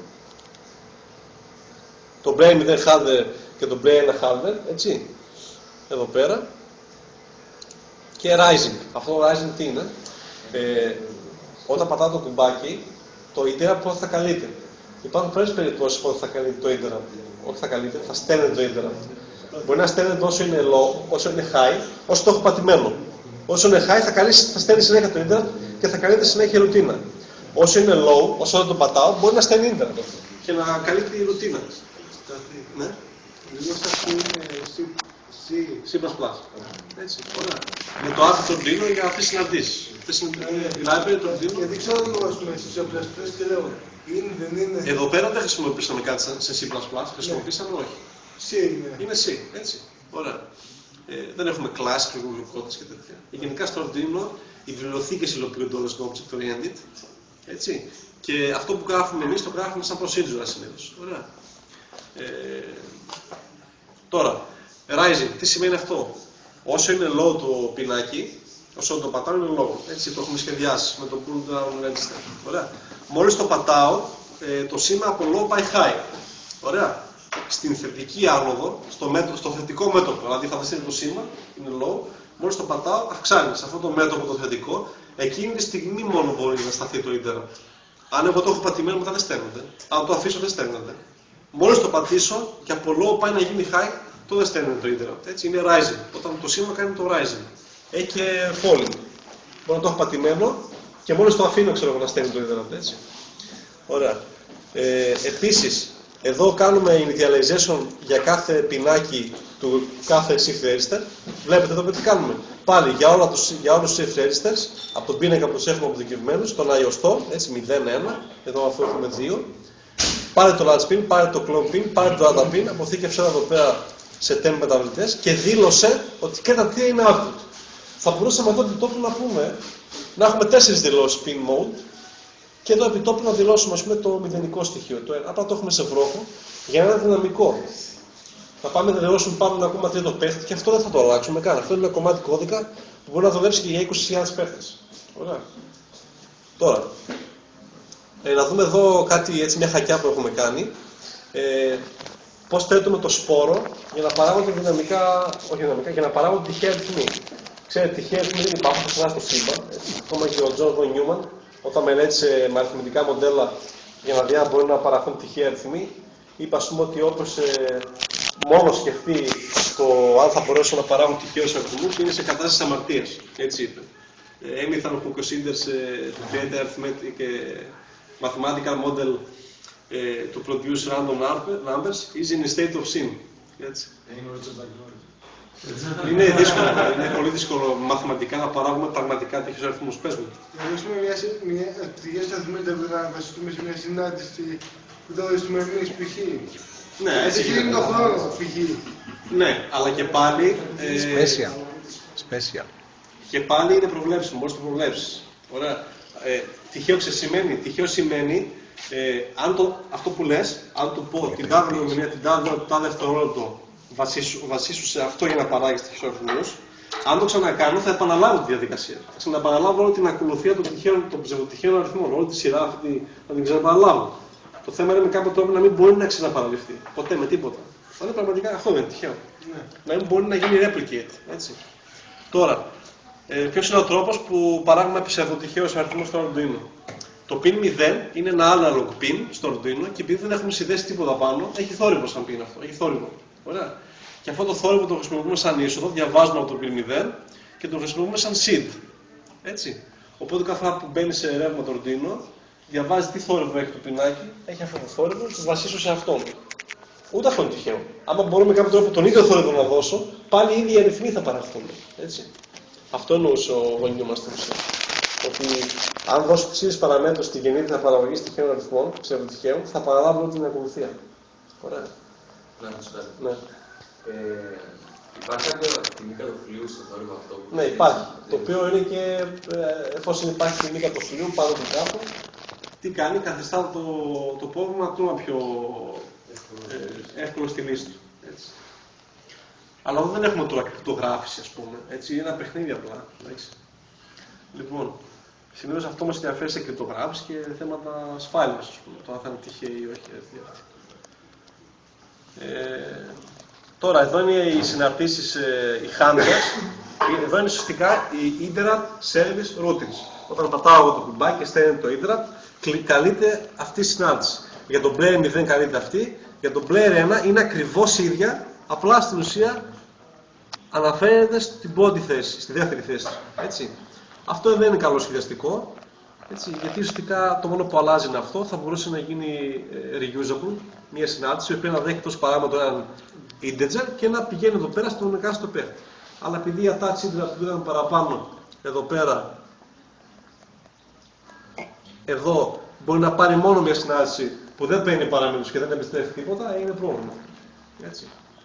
Το Brain 0 handler και το Brain 1 handler, έτσι, εδώ πέρα. Και Rising. Αυτό το Rising τι είναι? Όταν πατάω το κουμπάκι, το interrupt πότε θα καλείται. Υπάρχουν πολλές περιπτώσεις πότε θα καλείται το interrupt. Όχι θα καλείται, θα στέλνεται το interrupt. Μπορεί να στέλνεται όσο είναι low, όσο είναι high, όσο το έχω πατημένο. Όσο είναι high θα στέλνει συνέχεια το interrupt και θα καλείται συνέχεια η ρουτίνα. Όσο είναι low, όσο δεν το πατάω, μπορεί να στέλνει interrupt και να καλείται η ρουτίνα. Ναι. Γλώσσα που είναι C++. Έτσι, ωραία. Με το άρθρο του Arduino για αυτές τις συναντήσεις. Αυτές είναι η library του Arduino. Γιατί ξέρω λίγο στις C++ και λέω, είναι, δεν είναι. Εδώ πέρα δεν χρησιμοποιήσαμε κάτι σε C++, χρησιμοποιήσαμε όχι. C είναι. Είναι C, έτσι. Ωραία. Δεν έχουμε class και βιβλιοκότητες και τέτοια. Γενικά στο Arduino οι βιβλιοθήκες υλοποιούνται όλες στο object oriented. Έτσι. Και αυτό που γράφουμε εμείς το γράφουμε σαν procedural συνήθως. Ωραία. Τώρα, rising, τι σημαίνει αυτό? Όσο είναι low το πινάκι, όσο το πατάω είναι low. Έτσι το έχουμε σχεδιάσει με το pull down register. Ωραία. Μόλις το πατάω, το σήμα από low πάει high. Ωραία. Στην θετική άνοδο, στο θετικό μέτωπο, δηλαδή φανταστείτε το σήμα, είναι low, μόλις το πατάω, αυξάνει σε αυτό το μέτωπο το θετικό, εκείνη τη στιγμή μόνο μπορεί να σταθεί το interrupt. Αν εγώ το έχω πατημένο, μετά δεν στέλνεται. Αν το αφήσω, δεν στέλνεται. Μόλις το πατήσω και από low πάει να γίνει high, το δεν στέλνεται το interrupt. Έτσι είναι rising. Όταν το σήμα κάνει το rising. Έχει και falling. Μπορεί να το έχω πατημένο και μόλις το αφήνω, ξέρω εγώ, να στέλνει το interrupt. Έτσι. Ωραία. Επίσης, εδώ κάνουμε initialization για κάθε πινάκι του κάθε shift register. Βλέπετε εδώ τι κάνουμε. Πάλι για όλους τους shift registers, από τον πίνακα που τους έχουμε αποθηκευμένους, τον iostore, έτσι 0-1, εδώ αυτό έχουμε 2. Πάρε το latch pin, πάρε το clone pin, πάρε το data pin, αποθήκευσέ εδώ πέρα σε temp μεταβλητές και δήλωσε ότι και τα τρία είναι output. Θα μπορούσαμε εδώ επιτόπου να πούμε, να έχουμε 4 δηλώσεις pin mode και εδώ επιτόπου να δηλώσουμε ας πούμε το μηδενικό στοιχείο. Απλά το έχουμε σε βρόχο για να είναι δυναμικό. Θα πάμε να δηλώσουμε πάνω να ακούμε τρίτο παίχτη και αυτό δεν θα το αλλάξουμε καν. Αυτό είναι ένα κομμάτι κώδικα που μπορεί να δουλέψει και για 20.000 παίχτες. Ωραία. Τώρα, να δούμε εδώ κάτι, έτσι, μια χακιά που έχουμε κάνει. Πώς θέτουμε το σπόρο για να παράγονται για να παράγονται τυχαία αριθμοί. Ξέρετε, τυχαία αριθμοί δεν υπάρχουν πουθενά στο σύμπαν. Ακόμα και ο Τζον Βον Νιούμαν, όταν μελέτησε με αριθμητικά μοντέλα για να δει αν μπορεί να παραχθούν τυχαία αριθμοί, είπε ας πούμε ότι όποιος μόνο σκεφτεί το αν θα μπορέσουν να παράγουν τυχαίους αριθμούς είναι σε κατάσταση αμαρτίας. Έτσι είπε. Anything who considers to create arithmetic mathematical model to produce random numbers is in a state of sin. Έτσι. Είναι δύσκολο, είναι πολύ δύσκολο μαθηματικά να παράγουμε πραγματικά τέτοιους αριθμούς. Πες μου. Μια τυχαία αριθμοί δεν πρέπει να βασιστούμε σε μια συνάντηση που τώρα στο μερινής π.χ. Ναι, έτσι γίνεται το χρόνο π.χ. Ναι, αλλά και πάλι... Special. Και πάλι είναι προβλέψιμο, μπορείς να το προβλέψεις. Ωραία. Τυχαίο σημαίνει Αυτό που λες, αν του πω την τάδε ημερομηνία, την τάδε δευτερόλεπτο, βασίσου σε αυτό για να παράγει στοιχείους αριθμούς, αν το ξανακάνω θα επαναλάβω τη διαδικασία. Θα ξαναεπαναλάβω όλη την ακολουθία των ψευδοτυχαίων αριθμών, όλη τη σειρά αυτή να την ξαναπαναλάβω. Το θέμα είναι με κάποιο τρόπο να μην μπορεί να ξαναπαραληφθεί. Ποτέ με τίποτα. Αλλά πραγματικά αυτό δεν είναι τυχαίο. Ναι. Να μην μπορεί να γίνει replicate. Έτσι. Τώρα, ποιος είναι ο τρόπος που παράγουμε ψευδοτυχαίους αριθμούς στο Arduino? Το pin 0 είναι ένα analog pin στο Arduino και επειδή δεν έχουμε συνδέσει τίποτα πάνω, έχει θόρυβο σαν pin αυτό. Έχει θόρυβο. Ωραία. Και αυτό το θόρυβο το χρησιμοποιούμε σαν είσοδο, διαβάζουμε από το pin 0 και το χρησιμοποιούμε σαν seed. Έτσι. Οπότε κάθε φορά που μπαίνει σε ρεύμα το Arduino, διαβάζει τι θόρυβο έχει το πινάκι, έχει αυτό το θόρυβο και το βασίσω σε αυτόν. Ούτε αυτό είναι τυχαίο. Άμα μπορούμε με κάποιο τρόπο τον ίδιο θόρυβο να δώσω, πάλι οι ίδιοι αριθμοί θα παραχθούν. Έτσι. Αυτό εννοούσε ο γονιό μας στην ουσία. Ότι αν δώσω τις ίδιες παραμέτρους στη γεννήτρια παραγωγή στοιχείων αριθμών, ψευδοτυχαίων, θα παραλάβω όλη την ακολουθία. Ωραία. Ναι. Υπάρχει κάποια τιμή κατοφλίου στο θόρυβο αυτό? Ναι, υπάρχει. Το οποίο είναι και εφόσον υπάρχει τιμή κατοφλίου πάνω από κάτω, τι κάνει, καθιστά το πρόβλημα ακόμα πιο εύκολο στη λύση του. Έτσι. Αλλά εδώ δεν έχουμε τώρα κρυπτογράφηση, ας πούμε. Έτσι, είναι ένα παιχνίδι απλά. Έτσι. Λοιπόν, συνήθως αυτό μας ενδιαφέρει σε κρυπτογράφηση και θέματα ασφάλειας, ας πούμε. Το αν θα είναι τυχαίοι ή όχι. Τώρα, εδώ είναι οι συναρτήσεις, οι handlers. Εδώ είναι ουσιαστικά οι Interrupt Service Routines. Όταν πατάω εγώ το κουμπάκι και στέλνει το Interrupt, καλείται αυτή η συνάρτηση. Για τον player 0 καλείται αυτή, για τον player 1 είναι ακριβώς ίδια, απλά στην ουσία αναφέρεται στην πρώτη θέση, στη δεύτερη θέση. Έτσι. Αυτό δεν είναι καλό σχεδιαστικό, έτσι, γιατί ουσιαστικά το μόνο που αλλάζει είναι αυτό, θα μπορούσε να γίνει reusable, μια συνάρτηση, η οποία να δέχεται ως παράμετρο έναν integer και να πηγαίνει εδώ πέρα στον εκάστοτε παίχτη. Αλλά επειδή η attach interrupt που ήταν παραπάνω εδώ πέρα, εδώ μπορεί να πάρει μόνο μια συνάρτηση που δεν παίρνει παράμετρους και δεν επιστρέφει τίποτα, είναι πρόβλημα. Έτσι.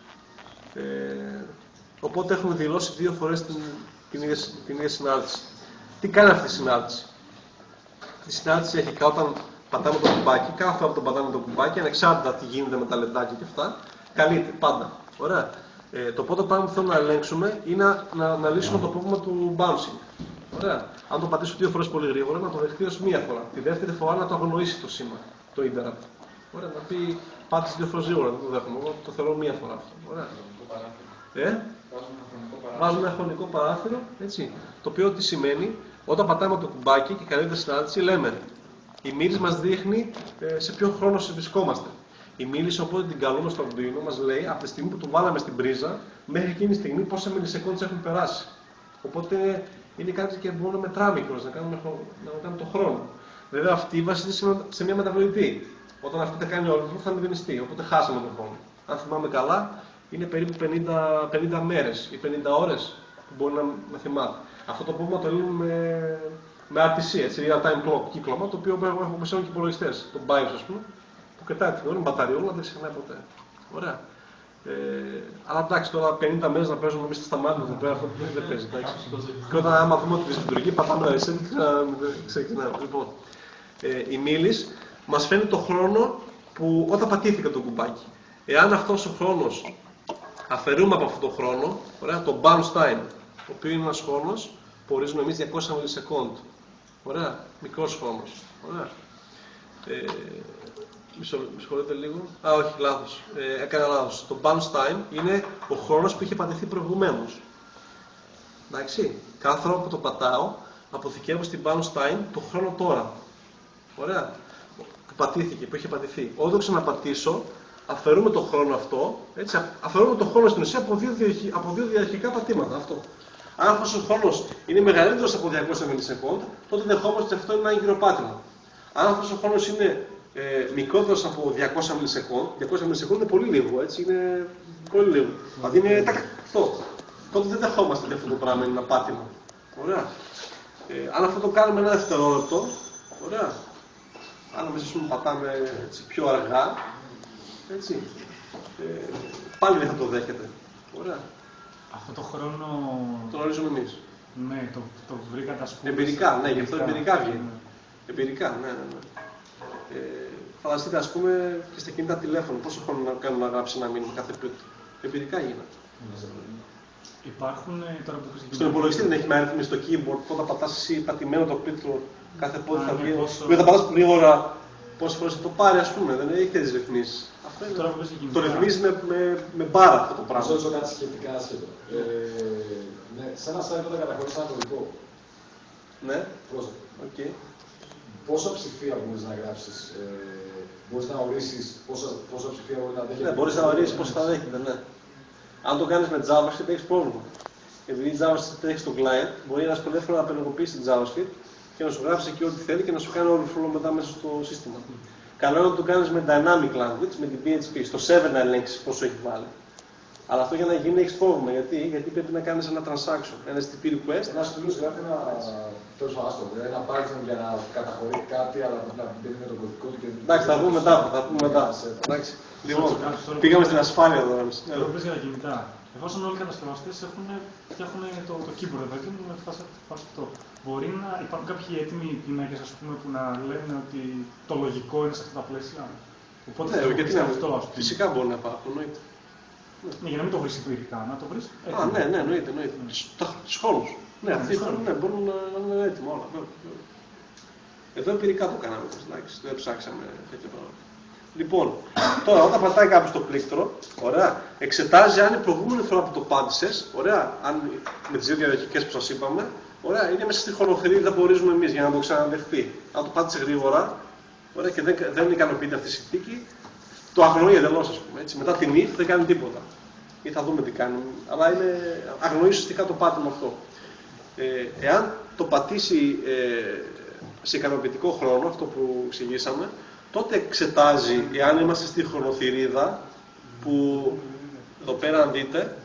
Οπότε έχουμε δηλώσει 2 φορές την ίδια συνάρτηση. Τι κάνει αυτή η συνάρτηση? Η συνάρτηση έχει όταν πατάμε το κουμπάκι, κάθε φορά που το πατάμε το κουμπάκι, ανεξάρτητα τι γίνεται με τα λεντάκια και αυτά, καλείται πάντα. Ωραία. Το πρώτο πράγμα που θέλω να ελέγξουμε είναι να λύσουμε το πρόβλημα του bouncing. Ωραία. Αν το πατήσω 2 φορές πολύ γρήγορα, να το δεχτεί ως 1 φορά. Τη δεύτερη φορά να το αγνοήσει το σήμα, το interrupt. Ωραία. Να πει πάτησε 2 φορές γρήγορα, δεν το δέχομαι. Εγώ το θέλω 1 φορά αυτό. Ωραία. Βάζουμε ένα χρονικό παράθυρο, έτσι. Το οποίο τι σημαίνει, όταν πατάμε το κουμπάκι και καλείται συνάντηση, λέμε η μίληση μας δείχνει σε ποιο χρόνο βρισκόμαστε. Η μίληση, οπότε την καλούμε στο Arduino, μας λέει από τη στιγμή που το βάλαμε στην πρίζα μέχρι εκείνη τη στιγμή πόσα μιλισεκόντες έχουν περάσει. Οπότε είναι κάτι και μπορούμε να μετράμε κιόλας, να κάνουμε το χρόνο. Βέβαια αυτή βασίζεται σε μια μεταβλητή. Όταν αυτή τα κάνει όλο θα μηδενιστεί, οπότε χάσαμε τον χρόνο. Αν θυμάμαι καλά, είναι περίπου 50 μέρες ή 50 ώρες που μπορεί να θυμάται. Αυτό το πρόβλημα το λύνουμε με RTC, έτσι, real time clock κύκλωμα, το οποίο έχουμε πλέον και υπολογιστές, τον BIOS ας πούμε, που κοιτάει την ώρα, μπαταριόλα, δεν ξεχνάει ποτέ. Ωραία. Αλλά εντάξει, τώρα 50 μέρες να παίζουμε εμείς στα μάτια εδώ πέρα, αυτό δεν παίζει. Και όταν άμα δούμε ότι λειτουργεί, πατάμε reset και ξεκινάμε. Λοιπόν, η μίλης μας φαίνει το χρόνο που όταν πατήθηκε το κουμπάκι. Εάν αυτός ο χρόνος αφαιρούμε από αυτό το χρόνο, ωραία, το bounce time, το οποίο είναι ένας χρόνος που ορίζουμε εμείς 200 μιλισεκόντ. Ωραία, μικρός χρόνος. Ωραία. Με συγχωρείτε λίγο. Α, όχι, λάθος. Έκανα λάθος. Το bounce time είναι ο χρόνος που είχε πατηθεί προηγουμένως. Εντάξει. Κάθε φορά που το πατάω, αποθηκεύω στην bounce time το χρόνο τώρα. Ωραία. Που πατήθηκε, που είχε πατηθεί. Όταν το ξαναπατήσω, αφαιρούμε το χρόνο αυτό, έτσι, αφαιρούμε το χρόνο στην ουσία από δύο διαρχικά πατήματα. Αυτό. Αν αυτός ο χρόνος είναι μεγαλύτερος από 200 μιλισεκόντ, τότε δεχόμαστε ότι αυτό είναι ένα έγκυρο πάτημα. Αν αυτός ο χρόνος είναι μικρότερος από 200 μιλισεκόντ, 200 μιλισεκόντ είναι πολύ λίγο, έτσι, είναι πολύ λίγο. Δηλαδή είναι αυτό. Τότε δεν δεχόμαστε ότι αυτό το πράγμα είναι ένα πάτημα. Ωραία. Αν αυτό το κάνουμε ένα δευτερόλεπτο, ωραία. Αν εμείς πατάμε έτσι, πιο αργά, έτσι, πάλι δεν θα το δέχεται. Ωραία. Αυτό το χρόνο... Το ορίζουμε εμείς. Ναι, το βρήκατε ας πούμε... Εμπειρικά, ναι, γι' αυτό εμπειρικά βγαίνει. Εμπειρικά, ναι. Φανταστείτε, ας πούμε, και στα κινητά τηλέφωνα, πόσο χρόνο να κάνουν να γράψει ένα μήνυμα κάθε πλήκτρο. Εμπειρικά γίνεται. Υπάρχουν τώρα που Στον υπολογιστή δεν έχει αριθμή στο keyboard, όταν πατάς εσύ πατημένο το πλήκτρο, κάθε πόδι θα βγει. πόσο... Δεν θα πατάς γρήγορα, πόσες φορές θα το πάρει, ας πούμε, δεν έχει τις ρυθμίσεις. Αυτό είναι. Το ρυθμίζει με μπάρα αυτό το πράγμα. Να ρωτήσω κάτι σχετικά άσχετο. Ναι, σε ένα site όταν καταχωρείς ένα κωδικό. Ναι. Πρόσεχε. Okay. Πόσα ψηφία μπορείς να γράψεις, μπορείς να ορίσεις πόσα ψηφία μπορεί να δέχεται. Ναι, μπορείς να ορίσεις πόσα θα δέχεται, ναι. Αν το κάνεις με JavaScript έχεις πρόβλημα. Επειδή η JavaScript έχει στο client, μπορεί ένας εύκολα να απενεργοποιήσει την JavaScript και να σου γράψει εκεί ό,τι θέλει και να σου κάνει overflow μετά μέσα στο σύστημα. Καλό είναι να το κάνεις με dynamic language, με την PHP. Στο 7 να ελέγξεις πόσο έχει βάλει. Αλλά αυτό για να γίνει έχεις πρόβλημα. Γιατί πρέπει να κάνεις ένα transaction, ένα HTTP request. Ένας φίλος γράφει ένα Python για να καταχωρεί κάτι, αλλά να μπαίνει με το κωδικό του και... Εντάξει, θα πούμε μετά. Λοιπόν, πήγαμε στην ασφάλεια εδώ. Εδώ πες για τα κινητά. Εφόσον όλοι οι κατασκευαστές φτιάχνουν το keyboard εδώ και με φάση αυτό. Μπορεί να υπάρχουν κάποιοι έτοιμοι πίνακες, ας πούμε, που να λένε ότι το λογικό είναι σε αυτά τα πλαίσια. Οπότε γιατί να αυτό, ας πούμε. Φυσικά μπορεί να υπάρχουν, εννοείται. Ναι, για να μην το βρεις υπηρετικά, να το βρεις. Ναι, εννοείται. Στους χώρους. Ναι, αυτοί μπορούν να είναι έτοιμοι όλα. Εδώ εμπειρικά το κάναμε, εντάξει, δεν ψάξαμε τέτοια πράγματα. Λοιπόν, τώρα όταν πατάει κάποιος το πλήκτρο, ωραία, εξετάζει αν η προηγούμενη φορά που το πάτησες, ωραία, αν με τις δύο διαδοχικές που σας είπαμε, ωραία, είναι μέσα στη χρονοθυρίδα που ορίζουμε εμείς για να το ξαναδεχτεί. Αν το πάτησε γρήγορα, ωραία, και δεν ικανοποιείται αυτή η συνθήκη, το αγνοεί εντελώς, ας πούμε. Έτσι. Μετά την if δεν κάνει τίποτα. Ή θα δούμε τι κάνει, αλλά αγνοεί ουσιαστικά το πάτημα αυτό. Εάν το πατήσει σε ικανοποιητικό χρόνο, αυτό που εξηγήσαμε, τότε εξετάζει εάν είμαστε στη χρονοθυρίδα που εδώ πέρα αν δείτε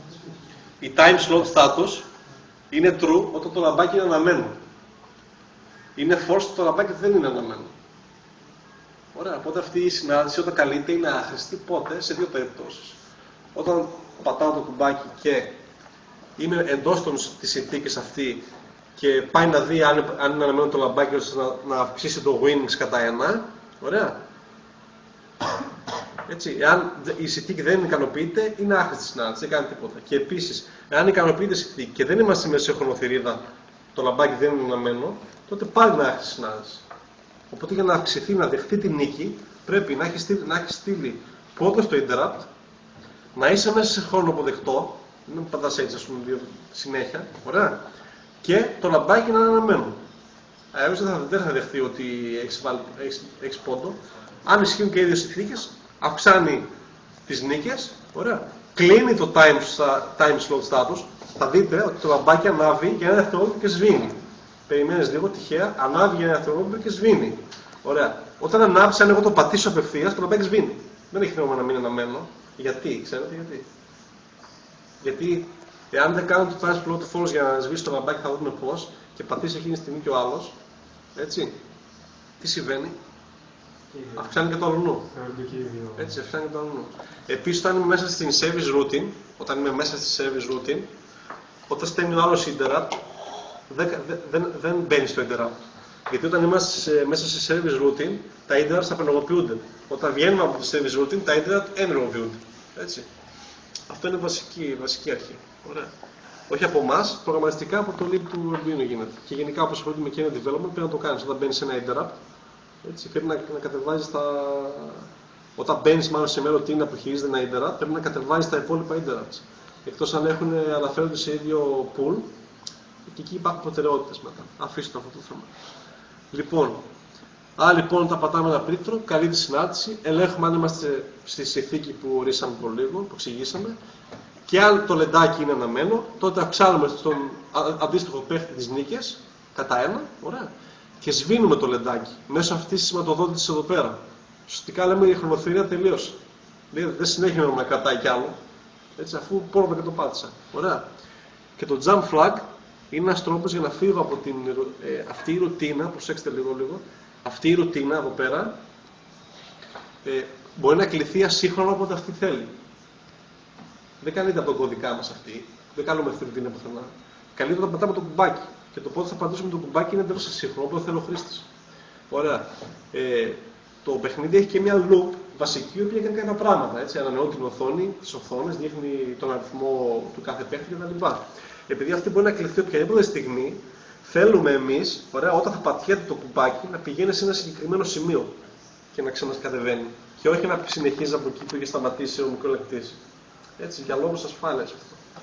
η time slot status είναι true όταν το λαμπάκι είναι αναμένο. Είναι false το λαμπάκι δεν είναι αναμένο. Ωραία, οπότε αυτή η συνάντηση όταν καλείται είναι άχρηστη πότε σε δύο περιπτώσεις. Όταν πατάω το κουμπάκι και είμαι εντός της συνθήκης αυτή και πάει να δει αν είναι αναμένο το λαμπάκι ώστε να αυξήσει το wings κατά 1. Ωραία. Έτσι, εάν η συνθήκη δεν ικανοποιείται, είναι άχρηστη συνάντηση, δεν κάνει τίποτα. Και επίσης, εάν ικανοποιείται η συνθήκη και δεν είμαστε μέσα σε χρονοθυρίδα, το λαμπάκι δεν είναι αναμένο, τότε πάλι είναι άχρηστη συνάντηση. Οπότε για να αυξηθεί, να δεχτεί την νίκη, πρέπει να έχει στείλει πρώτα στο interrupt, να είσαι μέσα σε χρόνο αποδεκτό, μην πατάς έτσι, ας πούμε, συνέχεια, ωραία, και το λαμπάκι να είναι αναμένο. Αλλιώς δεν θα δεχτεί ότι έχεις πόντο. Αν ισχύουν και οι δύο συνθήκες, αυξάνει τις νίκες, ωραία. Κλείνει το time slot status. Θα δείτε ότι το λαμπάκι ανάβει για ένα δευτερόλεπτο και σβήνει. Περιμένεις λίγο τυχαία, ανάβει για ένα δευτερόλεπτο και σβήνει. Ωραία. Όταν ανάψει, αν εγώ το πατήσω απευθείας, το λαμπάκι σβήνει. Δεν έχει νόημα να μην είναι αναμένο. Γιατί, ξέρετε γιατί. Γιατί εάν δεν κάνω το time slot false για να σβήσει το λαμπάκι, θα δούμε πώς, και πατήσει εκείνη τη στιγμή και ο άλλος. Έτσι, τι συμβαίνει, αυξάνει και το αλλού. Έτσι, αυξάνει και το αλλού. Επίσης, όταν είμαι μέσα στην service routing, όταν στέλνει ο άλλος interrupt, δεν μπαίνει στο interrupt. Γιατί όταν είμαστε μέσα σε service routing, τα interrupts απενεργοποιούνται. Όταν βγαίνουμε από το service routing, τα interrupt ενεργοποιούνται. Έτσι. Αυτό είναι βασική αρχή. Ωραία. Όχι από εμάς, προγραμματιστικά από το lib του Arduino γίνεται. Και γενικά, όπως ασχολείται με kernel development, πρέπει να το κάνεις. Όταν μπαίνεις σε ένα interrupt, έτσι, πρέπει να κατεβάζεις τα. Όταν μπαίνεις μάλλον σε μέρο που χειρίζεται ένα interrupt, πρέπει να κατεβάζεις τα υπόλοιπα interrupts. Εκτός αν αναφέρονται σε ίδιο pool, και εκεί υπάρχουν προτεραιότητες μετά. Αφήστε αυτό το θέμα. Λοιπόν, όταν πατάμε ένα πλήκτρο, καλή τη συνάντηση, ελέγχουμε αν είμαστε στη συνθήκη που ορίσαμε προ λίγο, που εξηγήσαμε. Και αν το λεντάκι είναι αναμένο, τότε αυξάνουμε στον αντίστοιχο παίχτη τις νίκες κατά 1, ωραία, και σβήνουμε το λεντάκι μέσω αυτής της σηματοδότησης εδώ πέρα. Ουσιαστικά λέμε η χρονοθυρίδα τελείωσε. Δηλαδή δεν συνέχιζε να κρατάει κι άλλο, έτσι, αφού πόρβα και το πάτησα. Ωραία. Και το jump flag είναι ένας τρόπος για να φύγω από αυτή η ρουτίνα, προσέξτε λίγο, αυτή η ρουτίνα εδώ πέρα μπορεί να κληθεί ασύγχρονα όποτε αυτή θέλει. Δεν καλείται από τον κωδικά μας αυτή, δεν κάνουμε αυτή τη ρουτίνα πουθενά. Καλείται όταν πατάμε το κουμπάκι. Και το πότε θα πατήσουμε το κουμπάκι είναι εντελώς ασύγχρονο, όποτε θέλει ο χρήστης. Ωραία. το παιχνίδι έχει και μια loop βασική, η οποία κάνει κάποια πράγματα. Έτσι, ανανεώνει την οθόνη, τις οθόνες, δείχνει τον αριθμό του κάθε παίχτη κτλ. Επειδή αυτή μπορεί να κληθεί οποιαδήποτε στιγμή, θέλουμε εμείς, ωραία, όταν θα πατιέται το κουμπάκι, να πηγαίνει σε ένα συγκεκριμένο σημείο και να ξανασκατεβαίνει. Και όχι να συνεχίζει από εκεί που είχε σταματήσει ο μικροελεκτής. Έτσι, για λόγους ασφάλειας.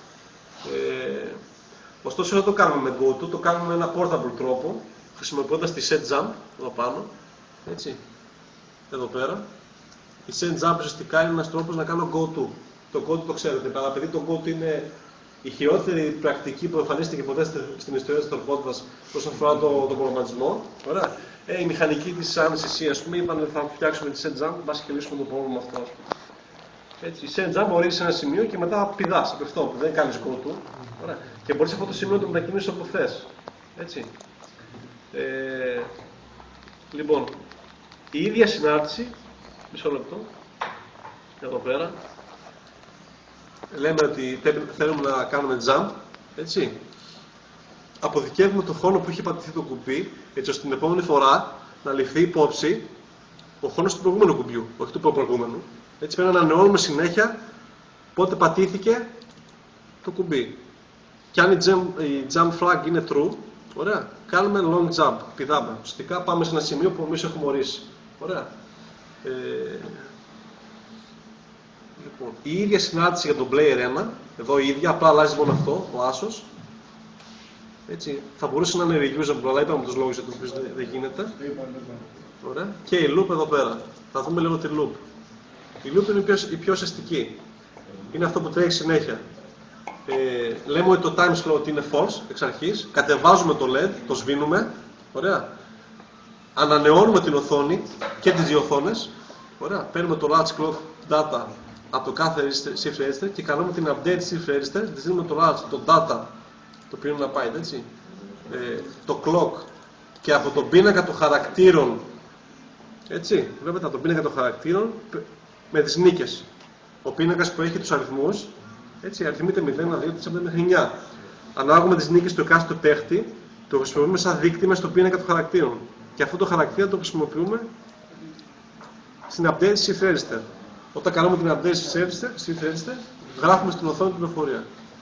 Ωστόσο, δεν το κάνουμε με GoTo, το κάνουμε με ένα portable τρόπο, χρησιμοποιώντας τη SetJump εδώ πάνω. Έτσι, εδώ πέρα. Η SetJump ουσιαστικά είναι ένας τρόπος να κάνω GoTo. Το GoTo το ξέρετε, αλλά επειδή το GoTo είναι η χειρότερη πρακτική που εμφανίστηκε ποτέ στην ιστορία της τροπότητας όσον αφορά τον προγραμματισμό. Ωραία. Οι μηχανικοί της ANSYS, ας πούμε, είπαν ότι θα φτιάξουμε τη SetJump, μπας και λύσουμε το πρόβλημα αυτό. Έτσι, η SetJump ορίζει ένα σημείο και μετά πηδάς από αυτό που δεν κάνεις GoTo. Ωραία. Και μπορείς αυτό το σημείο να το μετακινήσεις όπου θες. Έτσι. Λοιπόν, η ίδια συνάρτηση, μισό λεπτό, εδώ πέρα, λέμε ότι θέλουμε να κάνουμε jump, έτσι. Αποδικεύουμε το χρόνο που είχε πατηθεί το κουμπί, έτσι ώστε την επόμενη φορά να ληφθεί υπόψη ο χρόνος του προηγούμενου κουμπιού, όχι του προηγούμενου. Έτσι πρέπει να ανανεώνουμε συνέχεια πότε πατήθηκε το κουμπί. Και αν η jump flag είναι true, ωραία, κάνουμε long jump, πηδάμε. Ουσιαστικά πάμε σε ένα σημείο που εμείς έχουμε ορίσει. Ωραία. Λοιπόν, η ίδια συνάντηση για τον player 1, εδώ η ίδια, απλά αλλάζει μόνο αυτό, ο άσος. Έτσι, θα μπορούσε να είναι reusable, αλλά είπαμε τους λόγους για τους οποίους δεν γίνεται. Ωραία. Και η loop εδώ πέρα. Θα δούμε λίγο τη loop. Η loop είναι η πιο ουσιαστική. Είναι αυτό που τρέχει συνέχεια. Λέμε ότι το time slot είναι false εξ αρχής. Κατεβάζουμε το LED, το σβήνουμε. Ωραία. Ανανεώνουμε την οθόνη και τις δύο οθόνες. Ωραία. Παίρνουμε το large clock data από το κάθε shift register και κάνουμε την update shift register. Της δίνουμε το large, το data, το οποίο είναι να πάει, έτσι. Το clock και από τον πίνακα των χαρακτήρων, έτσι. Βλέπετε από τον πίνακα των χαρακτήρων με τις νίκες. Ο πίνακας που έχει τους αριθμούς, έτσι, αριθμείται 0, 2, 4, μέχρι 9. Ανάλογα με τις νίκες του εκάστοτε παίχτη, το χρησιμοποιούμε σαν δείκτη μες στον πίνακα των χαρακτήρων. Και αυτό το χαρακτήρα το χρησιμοποιούμε στην update shift register. Όταν κάνουμε την update shift register, γράφουμε στην οθόνη την πληροφορία.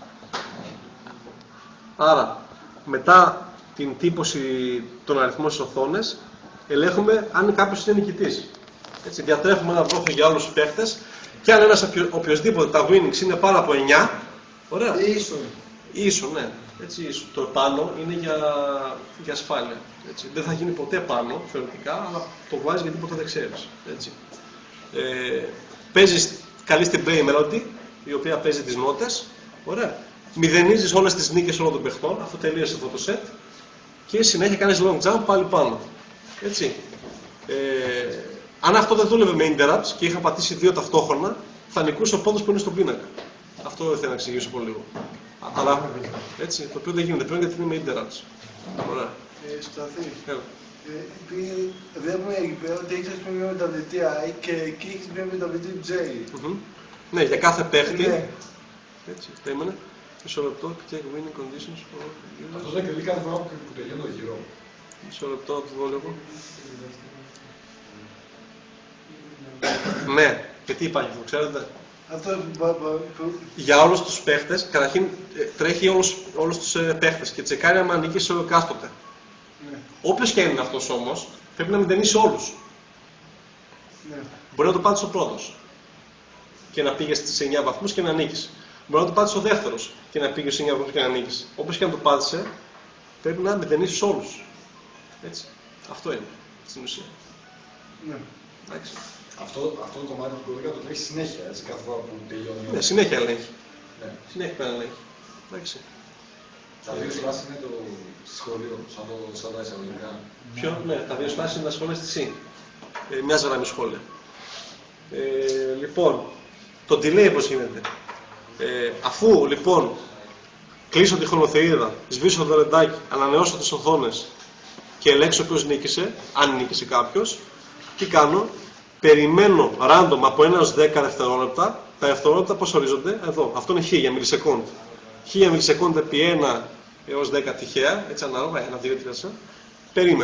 Άρα, μετά την τύπωση των αριθμών στις οθόνες, ελέγχουμε αν κάποιος είναι νικητής. Έτσι, διατρέχουμε ένα βρόχο για όλους τους παίχτες και αν ένας οποιοσδήποτε τα winnings είναι πάνω από 9, ωραία. Ίσον, ναι. Έτσι, ίσον. Το πάνω είναι για ασφάλεια. Έτσι. Δεν θα γίνει ποτέ πάνω, θεωρητικά, αλλά το βάζεις γιατί ποτέ δεν ξέρεις. Έτσι. Παίζεις καλή στην play melody, η οποία παίζει τις νότες. Ωραία. Μηδενίζεις όλες τις νίκες όλων των παιχτών, αφού τελείωσε αυτό το set, και συνέχεια κάνεις long jump πάλι πάνω. Έτσι. Αν αυτό δεν δούλευε με interrupts και είχα πατήσει δύο ταυτόχρονα, θα νικούσε ο πόντος που είναι στον πίνακα. Αυτό δεν θέλω να εξηγήσω πολύ λίγο. Αλλά έτσι, το οποίο δεν γίνεται πλέον γιατί είναι με interrupts. Ωραία. Σταθή. Βλέπουμε εκεί πέρα ότι έχεις μια μεταβλητή και εκεί έχεις μια μεταβλητή J. Ναι, για κάθε παίχτη. Ναι. Έτσι, περίμενε. Μισό λεπτό, check winning conditions for users. Αυτό δεν κρυβεί κάθε φορά που τελειώνει το γύρο. Μισό λεπτό, να το δω λίγο. Ναι, και τι υπάρχει, το ξέρετε. Αυτό Για όλους τους παίχτες, καταρχήν τρέχει όλους τους παίχτες και τσεκάρει άμα νικήσει ο εκάστοτε. Ναι. Όποιος και είναι αυτός όμως, πρέπει να μηδενίσει όλους. Ναι. Μπορεί να το πάτησε ο πρώτος και να πήγε στις 9 βαθμούς και να νίκησε. Μπορεί να το πάτησε ο δεύτερος και να πήγε στις 9 βαθμούς και να νίκησε. Όπως και να το πάτησε, πρέπει να μηδενίσει όλους. Έτσι. Αυτό είναι στην ουσία. Ναι. Εντάξει. Αυτό το κομμάτι του κώδικα το τρέχει συνέχεια, έτσι, κάθε φορά που τελειώνει. Ναι, συνέχεια ελέγχει. Ναι. Συνέχεια πρέπει να ελέγχει. Εντάξει. Τα δύο σλάσεις είναι το σχολείο, σαν τα εισαγωγικά. Ποιο? Ναι, τα δύο σλάσεις είναι τα σχόλια στη ΣΥΝ. Μια γραμμή σχόλια. Λοιπόν, το delay πώς γίνεται. Αφού λοιπόν κλείσω τη χρονοθερίδα, σβήσω το λεντάκι, ανανεώσω τις οθόνες και ελέγξω ποιος νίκησε, αν νίκησε κάποιος, τι κάνω? Περιμένω random από 1 έως 10 δευτερόλεπτα. Τα δευτερόλεπτα πώς ορίζονται? Εδώ. Αυτό είναι 1000 μιλισεκόντ. 1000 μιλισεκόντ επί 1 έως 10 τυχαία, έτσι ανάλογα, 1, 2, 3. Περίμενε.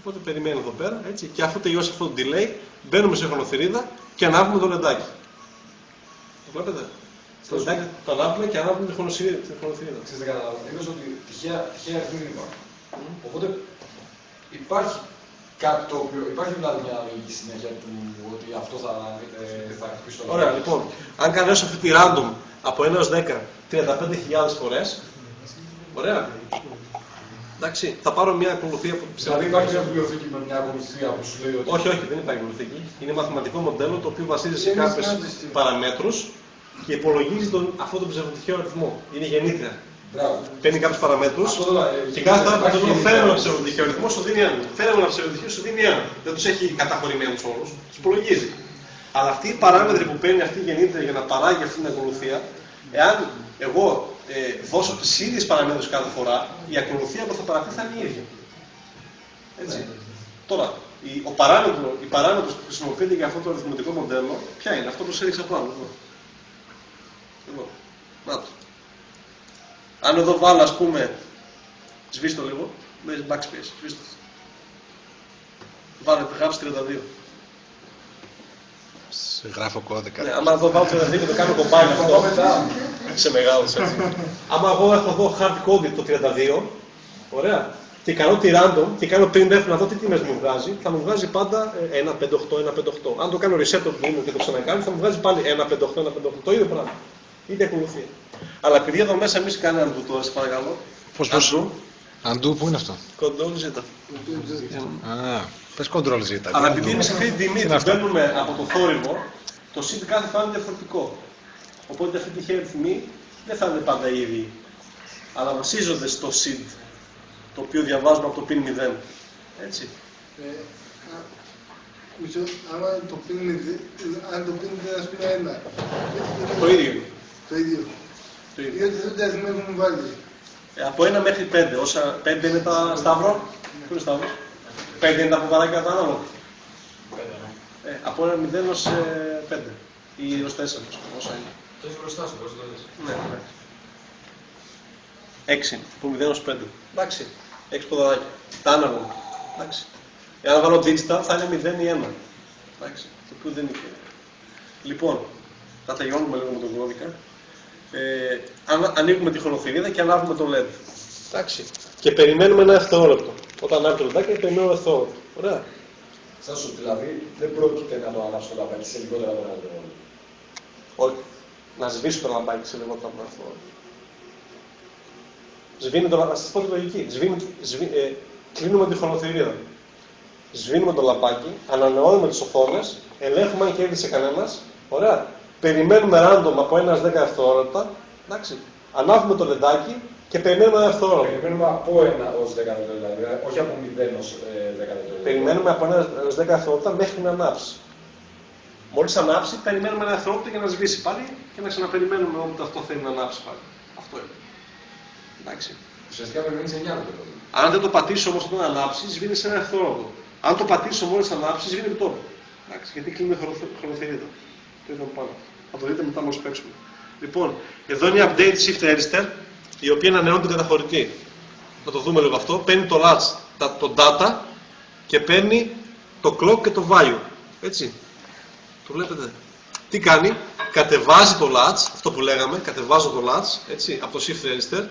Οπότε περιμένει εδώ πέρα, έτσι, και αφού τελειώσει αυτό το delay, μπαίνουμε σε χρονοθυρίδα και ανάβουμε το λεντάκι. Το βλέπετε? Το λεντάκι το ανάβουμε και ανάβουμε τη χρονοθυρίδα. Ξέρετε, δεν καταλάβω. Είπες ότι τυχαία αριθμοί δεν υπάρχουν. Οπότε υπάρχει κάτι το οποίο. Υπάρχει δηλαδή μια λογική συνέχεια του ότι αυτό θα χτυπήσει το λεπτό. Ωραία, λοιπόν, αν κανένας αυτή τη random από 1 έως 10, 35.000 φορές, ωραία, εντάξει, θα πάρω μια ακολουθία που Δηλαδή υπάρχει μια βιβλιοθήκη με μια ακολουθία που σου λέει ότι. Όχι, δεν υπάρχει ακολουθήκη. Είναι μαθηματικό μοντέλο το οποίο βασίζεται σε κάποιες παραμέτρους και υπολογίζει αυτό τον ψευδοτυχαίο αριθμό. Είναι γεννήτρια. Παίρνει κάποιες παραμέτρους και κάθε φορά που το φέρνει ένα ψευδοτυχαίο αριθμό σου δίνει ένα. Φέρνει ένα ψευδοτυχαίο σου δίνει ένα. Δεν τους έχει καταχωρημένους όλους, τους υπολογίζει. Αλλά αυτοί οι παράμετροι που παίρνει αυτή η γεννήτρια για να παράγει αυτή την ακολουθία, εάν εγώ δώσω τις ίδιες παραμέτρους κάθε φορά, η ακολουθία που θα παραχθεί θα είναι η ίδια. Έτσι. Τώρα, η παράμετρος που χρησιμοποιείται για αυτό το αριθμητικό μοντέλο, ποια είναι? Αυτό που σας έδειξα πάνω. Εδώ. Να το. Αν εδώ βάλω, ας πούμε, σβήστε το λίγο, με backspace, σβήστε το. Βάλετε, γράψτε 32. Σε γράφω κώδικα. Ναι, άμα εδώ βάλω 32 και το κάνω κομπάνι αυτό, σε μεγάλος έτσι. Άμα εγώ έχω εδώ hard coded το 32, ωραία, και κάνω τη random και κάνω printf να δω τι τιμές μου βγάζει, θα μου βγάζει πάντα 158. Αν το κάνω reset το δίνω και το ξανακάνω, θα μου βγάζει πάλι 158. Το ίδιο πράγμα. Ίδια ακολουθία. Αλλά επειδή εδώ μέσα εμείς κάνουμε undo τώρα, σε παρακαλώ. Πώς? Undo, πού είναι αυτό? Control Z. Πες Control Z. Αλλά επειδή εμείς αυτή την τιμή την παίρνουμε από το θόρυβο, το seed κάθε φορά είναι διαφορετικό. Οπότε αυτή τη τυχαία αριθμοί δεν θα είναι πάντα οι ίδιοι. Αλλά βασίζονται στο seed, το οποίο διαβάζουμε από το pin 0. Έτσι. Άμα το pin 0, ας πούμε 1. Το ίδιο. Το ίδιο. Γιατί δεν τα αριθμοί έχουμε βάλει. Από 1 μέχρι 5. Όσα 5 είναι τα σταύρο. Πού είναι σταύρο? 5 είναι τα ποδαράκια τα ανάλογα. Από 1 0 ως 5. Ή ως 4. Όσα είναι. Το έχει μπροστά σου, πώς το λες. Ναι. 6. Από 0 ως 5. Εντάξει. 6 ποδαράκια. Τα ανάλογα. Εντάξει. Εάν βάλω digital θα είναι 0 ή 1. Εντάξει. Το οποίο δεν είναι. Λοιπόν, θα τελειώνουμε λίγο με τον κώδικα. Ανοίγουμε τη χρονοθυρίδα και ανάβουμε το LED. Εντάξει. Και περιμένουμε ένα δευτερόλεπτο. Όταν ανάβει το λεντάκι, περιμένουμε ένα δευτερόλεπτο. Ωραία. Στάσου, δηλαδή δεν πρόκειται να το ανάψω το λαμπάκι σε λιγότερα από ένα δευτερόλεπτο. Όχι. Να σβήσω το λαμπάκι σε λιγότερα από ένα δευτερόλεπτο. Σβήνει το λαμπάκι. Να σας πω τη λογική. Κλείνουμε τη χρονοθυρίδα. Σβήνουμε το λαμπάκι, ανανεώνουμε τις οθόνες, ελέγχουμε αν κέρδισε κανένας. Ωραία. Περιμένουμε random από 1 έως 10 δευτερόλεπτα. Εντάξει. Ανάβουμε το λεντάκι και περιμένουμε ένα δευτερόλεπτο. Περιμένουμε από 1 ως 10 δευτερόλεπτα, δηλαδή όχι από 0 ως 10 δευτερόλεπτα. Περιμένουμε από 1 έως 10 δευτερόλεπτα μέχρι να ανάψει. Μόλις ανάψει, περιμένουμε ένα δευτερόλεπτο για να σβήσει πάλι και να ξαναπεριμένουμε όποτε αυτό θέλει να ανάψει πάλι. Αυτό είναι. Εντάξει. Ουσιαστικά περιμένει 9 δευτερόλεπτα. Αν δεν το πατήσω όμως όταν ανάψει, σβήνει σε ένα δευτερόλεπτο. Αν το πατήσω μόλις ανάψει, σβήνει με τώρα. Εντάξει, γιατί κλείνει χρονοθυρίδα. Το είδαμε πάνω. Θα το δείτε μετά μόλις παίξουμε. Λοιπόν, εδώ είναι η update shift register, η οποία ανανεώνει την καταχωρητή. Να το δούμε λίγο αυτό. Παίρνει το latch, το data και παίρνει το clock και το value. Έτσι. Το βλέπετε. Τι κάνει? Κατεβάζει το latch, αυτό που λέγαμε, κατεβάζω το latch, έτσι, από το shift register.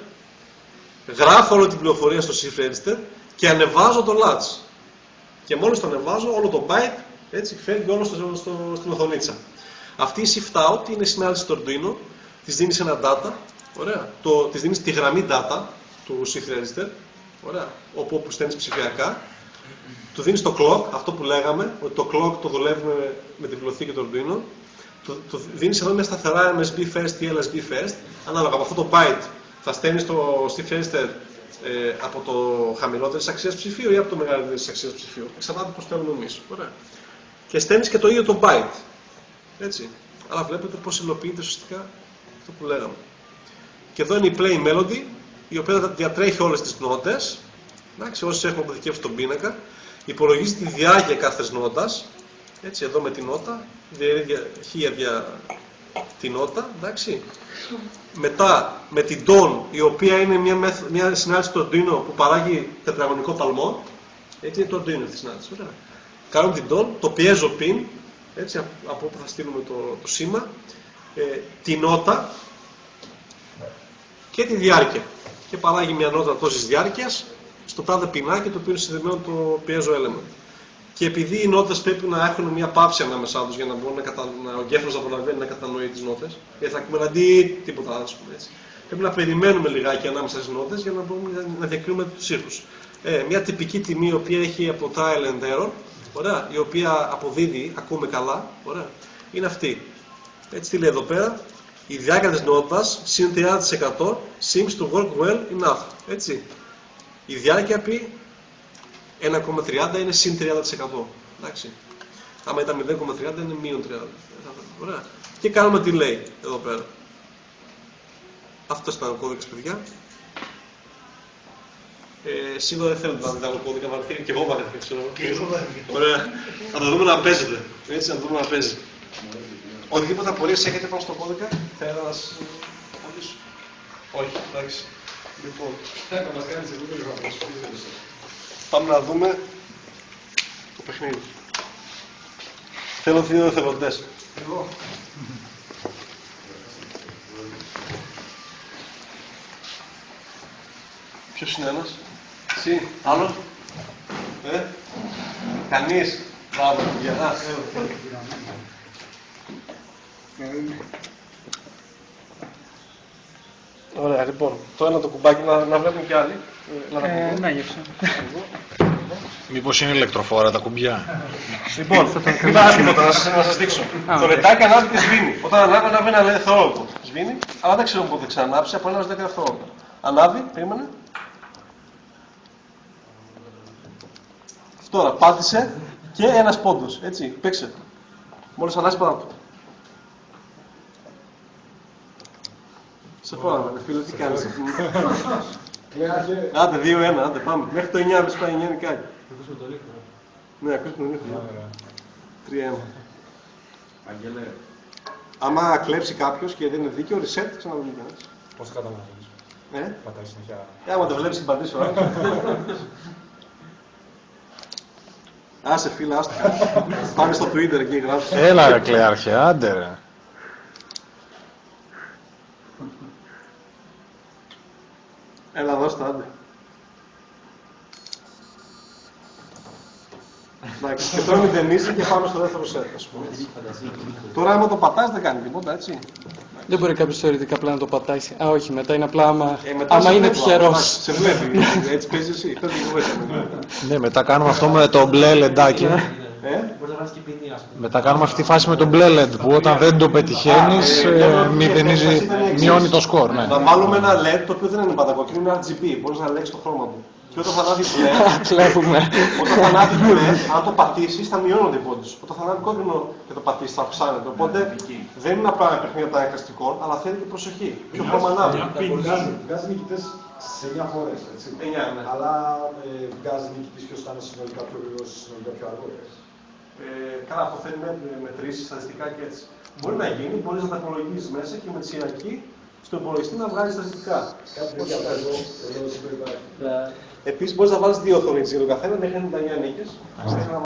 Γράφω όλη την πληροφορία στο shift register και ανεβάζω το latch. Και μόλις το ανεβάζω, όλο το byte, έτσι, φέρνει όλο στην οθονίτσα. Αυτή η shift out είναι η συνάντηση του Arduino, της δίνεις ένα data, ωραία, της δίνεις τη γραμμή data του shift register, ωραία, όπου στέλνεις ψηφιακά, του δίνεις το clock, αυτό που λέγαμε, ότι το clock το δουλεύουμε με την βιβλιοθήκη του Arduino, του δίνεις εδώ μια σταθερά MSB first ή LSB first, ανάλογα από αυτό το byte θα στέλνεις το shift register από το χαμηλότερης αξίας ψηφίου ή από το μεγαλύτερης αξίας ψηφίου. Εξαρτάται πώς θέλουμε εμείς. Ωραία. Και στέλνεις και το ίδιο το byte. Έτσι. Άρα βλέπετε πώς υλοποιείται ουσιαστικά αυτό που λέγαμε. Και εδώ είναι η play melody, η οποία διατρέχει όλες τις νότες. Εντάξει, όσες έχουμε αποθηκεύσει στον πίνακα. Υπολογίζει τη διάρκεια κάθε νότας. Έτσι, εδώ με την νότα. Χίλια τη νότα. Εντάξει. Μετά με την tone, η οποία είναι μια συνάντηση του Arduino που παράγει τετραγωνικό παλμό. Έτσι είναι το Arduino αυτή η συνάντηση. Ωραία. Κάνουμε την DON, το πιέζω pin, έτσι, από όπου θα στείλουμε το σήμα, τη νότα και τη διάρκεια. Και παράγει μια νότα τόσης διάρκειας στο τάδε πινάκι το οποίο είναι συνδεμένο το πιέζω element. Και επειδή οι νότες πρέπει να έχουν μια πάυση ανάμεσά τους για να μπορούν ο εγκέφαλος να προλαβαίνει να κατανοεί τις νότες, γιατί θα ακούμε αντί τίποτα, ας πούμε έτσι. Πρέπει να περιμένουμε λιγάκι ανάμεσα στις νότες για να μπορούμε να διακρίνουμε τους ήχους. Μια τυπική τιμή η οποία έχει από trial and error, ωραία, η οποία αποδίδει, ακούμε καλά, ωραία, είναι αυτή. Έτσι τι λέει εδώ πέρα, η διάρκεια της νότας συν 30% seems to work well enough. Έτσι. Η διάρκεια πει 1,30 είναι συν 30%. Εντάξει. Άμα ήταν 0,30 είναι μείον 30. Ωραία. Και κάνουμε τι λέει εδώ πέρα. Αυτό ήταν ο κώδικας, παιδιά. Σίγουρα δεν θέλω να διδάξω κώδικα, αλλά και εγώ μάθηκα, ξέρω. Ωραία. Θα το δούμε να παίζετε. Έτσι, να το δούμε να παίζει. Οτιδήποτε απορίες έχετε πάνω στο κώδικα, θα ήθελα να σας απαντήσω. Όχι, εντάξει. Λοιπόν, πάμε να δούμε το παιχνίδι. Θέλω 2 εθελοντές. Εγώ. Ποιος είναι ένας? Εσύ, άλλος? Κανείς? Μπράβο, για Ωραία, λοιπόν, το ένα το κουμπάκι να βλέπουν κι άλλοι. Να γεύσω. Μήπως είναι ηλεκτροφόρα τα κουμπιά? Λοιπόν, μην πάρετε τίποτα, να σας δείξω. Το λετάκι ανάβει και σβήνει. Όταν ανάβει ένα δευτερόλεπτο. Σβήνει, αλλά δεν ξέρω πότε ξανανάψει, από 1 έως 10 δευτερόλεπτα. Ανάβει, περίμενε. Τώρα, πάτησε και ένας πόντος, έτσι, παίξε. Μόλις ανάσει πάνω του. Σε πρόλαβα, φίλε, τι κάνεις? Άντε, 2-1, άντε, πάμε. Μέχρι το 9, μες πάει 9 νικάκι. Ακούσουμε τον ήχο. Ναι, ακούσουμε τον ήχο. 3-1. Αγγέλε. Άμα κλέψει κάποιος και δεν είναι δίκαιο, reset, ξαναδούμε κανένας. Πώς θα καταλαβαίνεις? Πατάει συνέχεια. Άμα το βλέπεις και πατήσεις ώρα. Άσε φίλε, άστο. Πάμε στο Twitter εκεί, γράψε. Έλα ρε Κλεάρχε, άντε ρε. Έλα δώσ' άντε. Εντάξει, και τώρα μηδενίζει και πάμε στο δεύτερο σετ, ας πούμε. Τώρα άμα το πατάς δεν κάνει τίποτα, έτσι. Δεν μπορεί κάποιος θεωρητικά απλά να το πατάσει. Α, όχι, μετά είναι απλά άμα είναι τυχερός. Σε βλέπει, έτσι παίζεις εσύ. Ναι, μετά κάνουμε αυτό με το μπλε λεντάκι. Μπορεί να βάζει και ποινή, ας πούμε. Μετά κάνουμε αυτή τη φάση με το μπλε LED που όταν δεν το πετυχαίνεις μηδενίζει, μειώνει το σκορ. Ναι. Να βάλουμε ένα LED το οποίο δεν είναι πατακόκκινο, είναι RGB. Μπορείς να ελέγξεις το χρώμα του. Και όταν θα ανάβει μπλε, όταν θα ανάβει μπλε, αν το πατήσεις θα μειώνονται οι πόντους. Όταν θα ανάβει κόκκινο και το πατήσεις θα αυξάνεται. Οπότε δεν είναι απλά ένα παιχνίδι αναγκαστικών, αλλά θέλει και προσοχή. Ποιο χρώμα ανάβει. Βγάζει νικητές σε 9 φορές, έτσι. 9, ναι. Αλλά βγάζει νικητής ποιος θα είναι συνολικά πιο γρήγορος, συνολικά πιο αργός. Καλά, αυτό θέλει μετρήσεις στατιστικά και έτσι. Μπορεί να γίνει, μπορείς να τα υπολογίσεις μέσα και με τη σειρακή στο υπολογιστή να βγάλεις στατιστικά. Κάτι τέτοιο εδώ υπάρχει. Επίσης μπορείς να βάλεις 2 οθονίτες για τον καθένα, μέχρι 99 νίκες.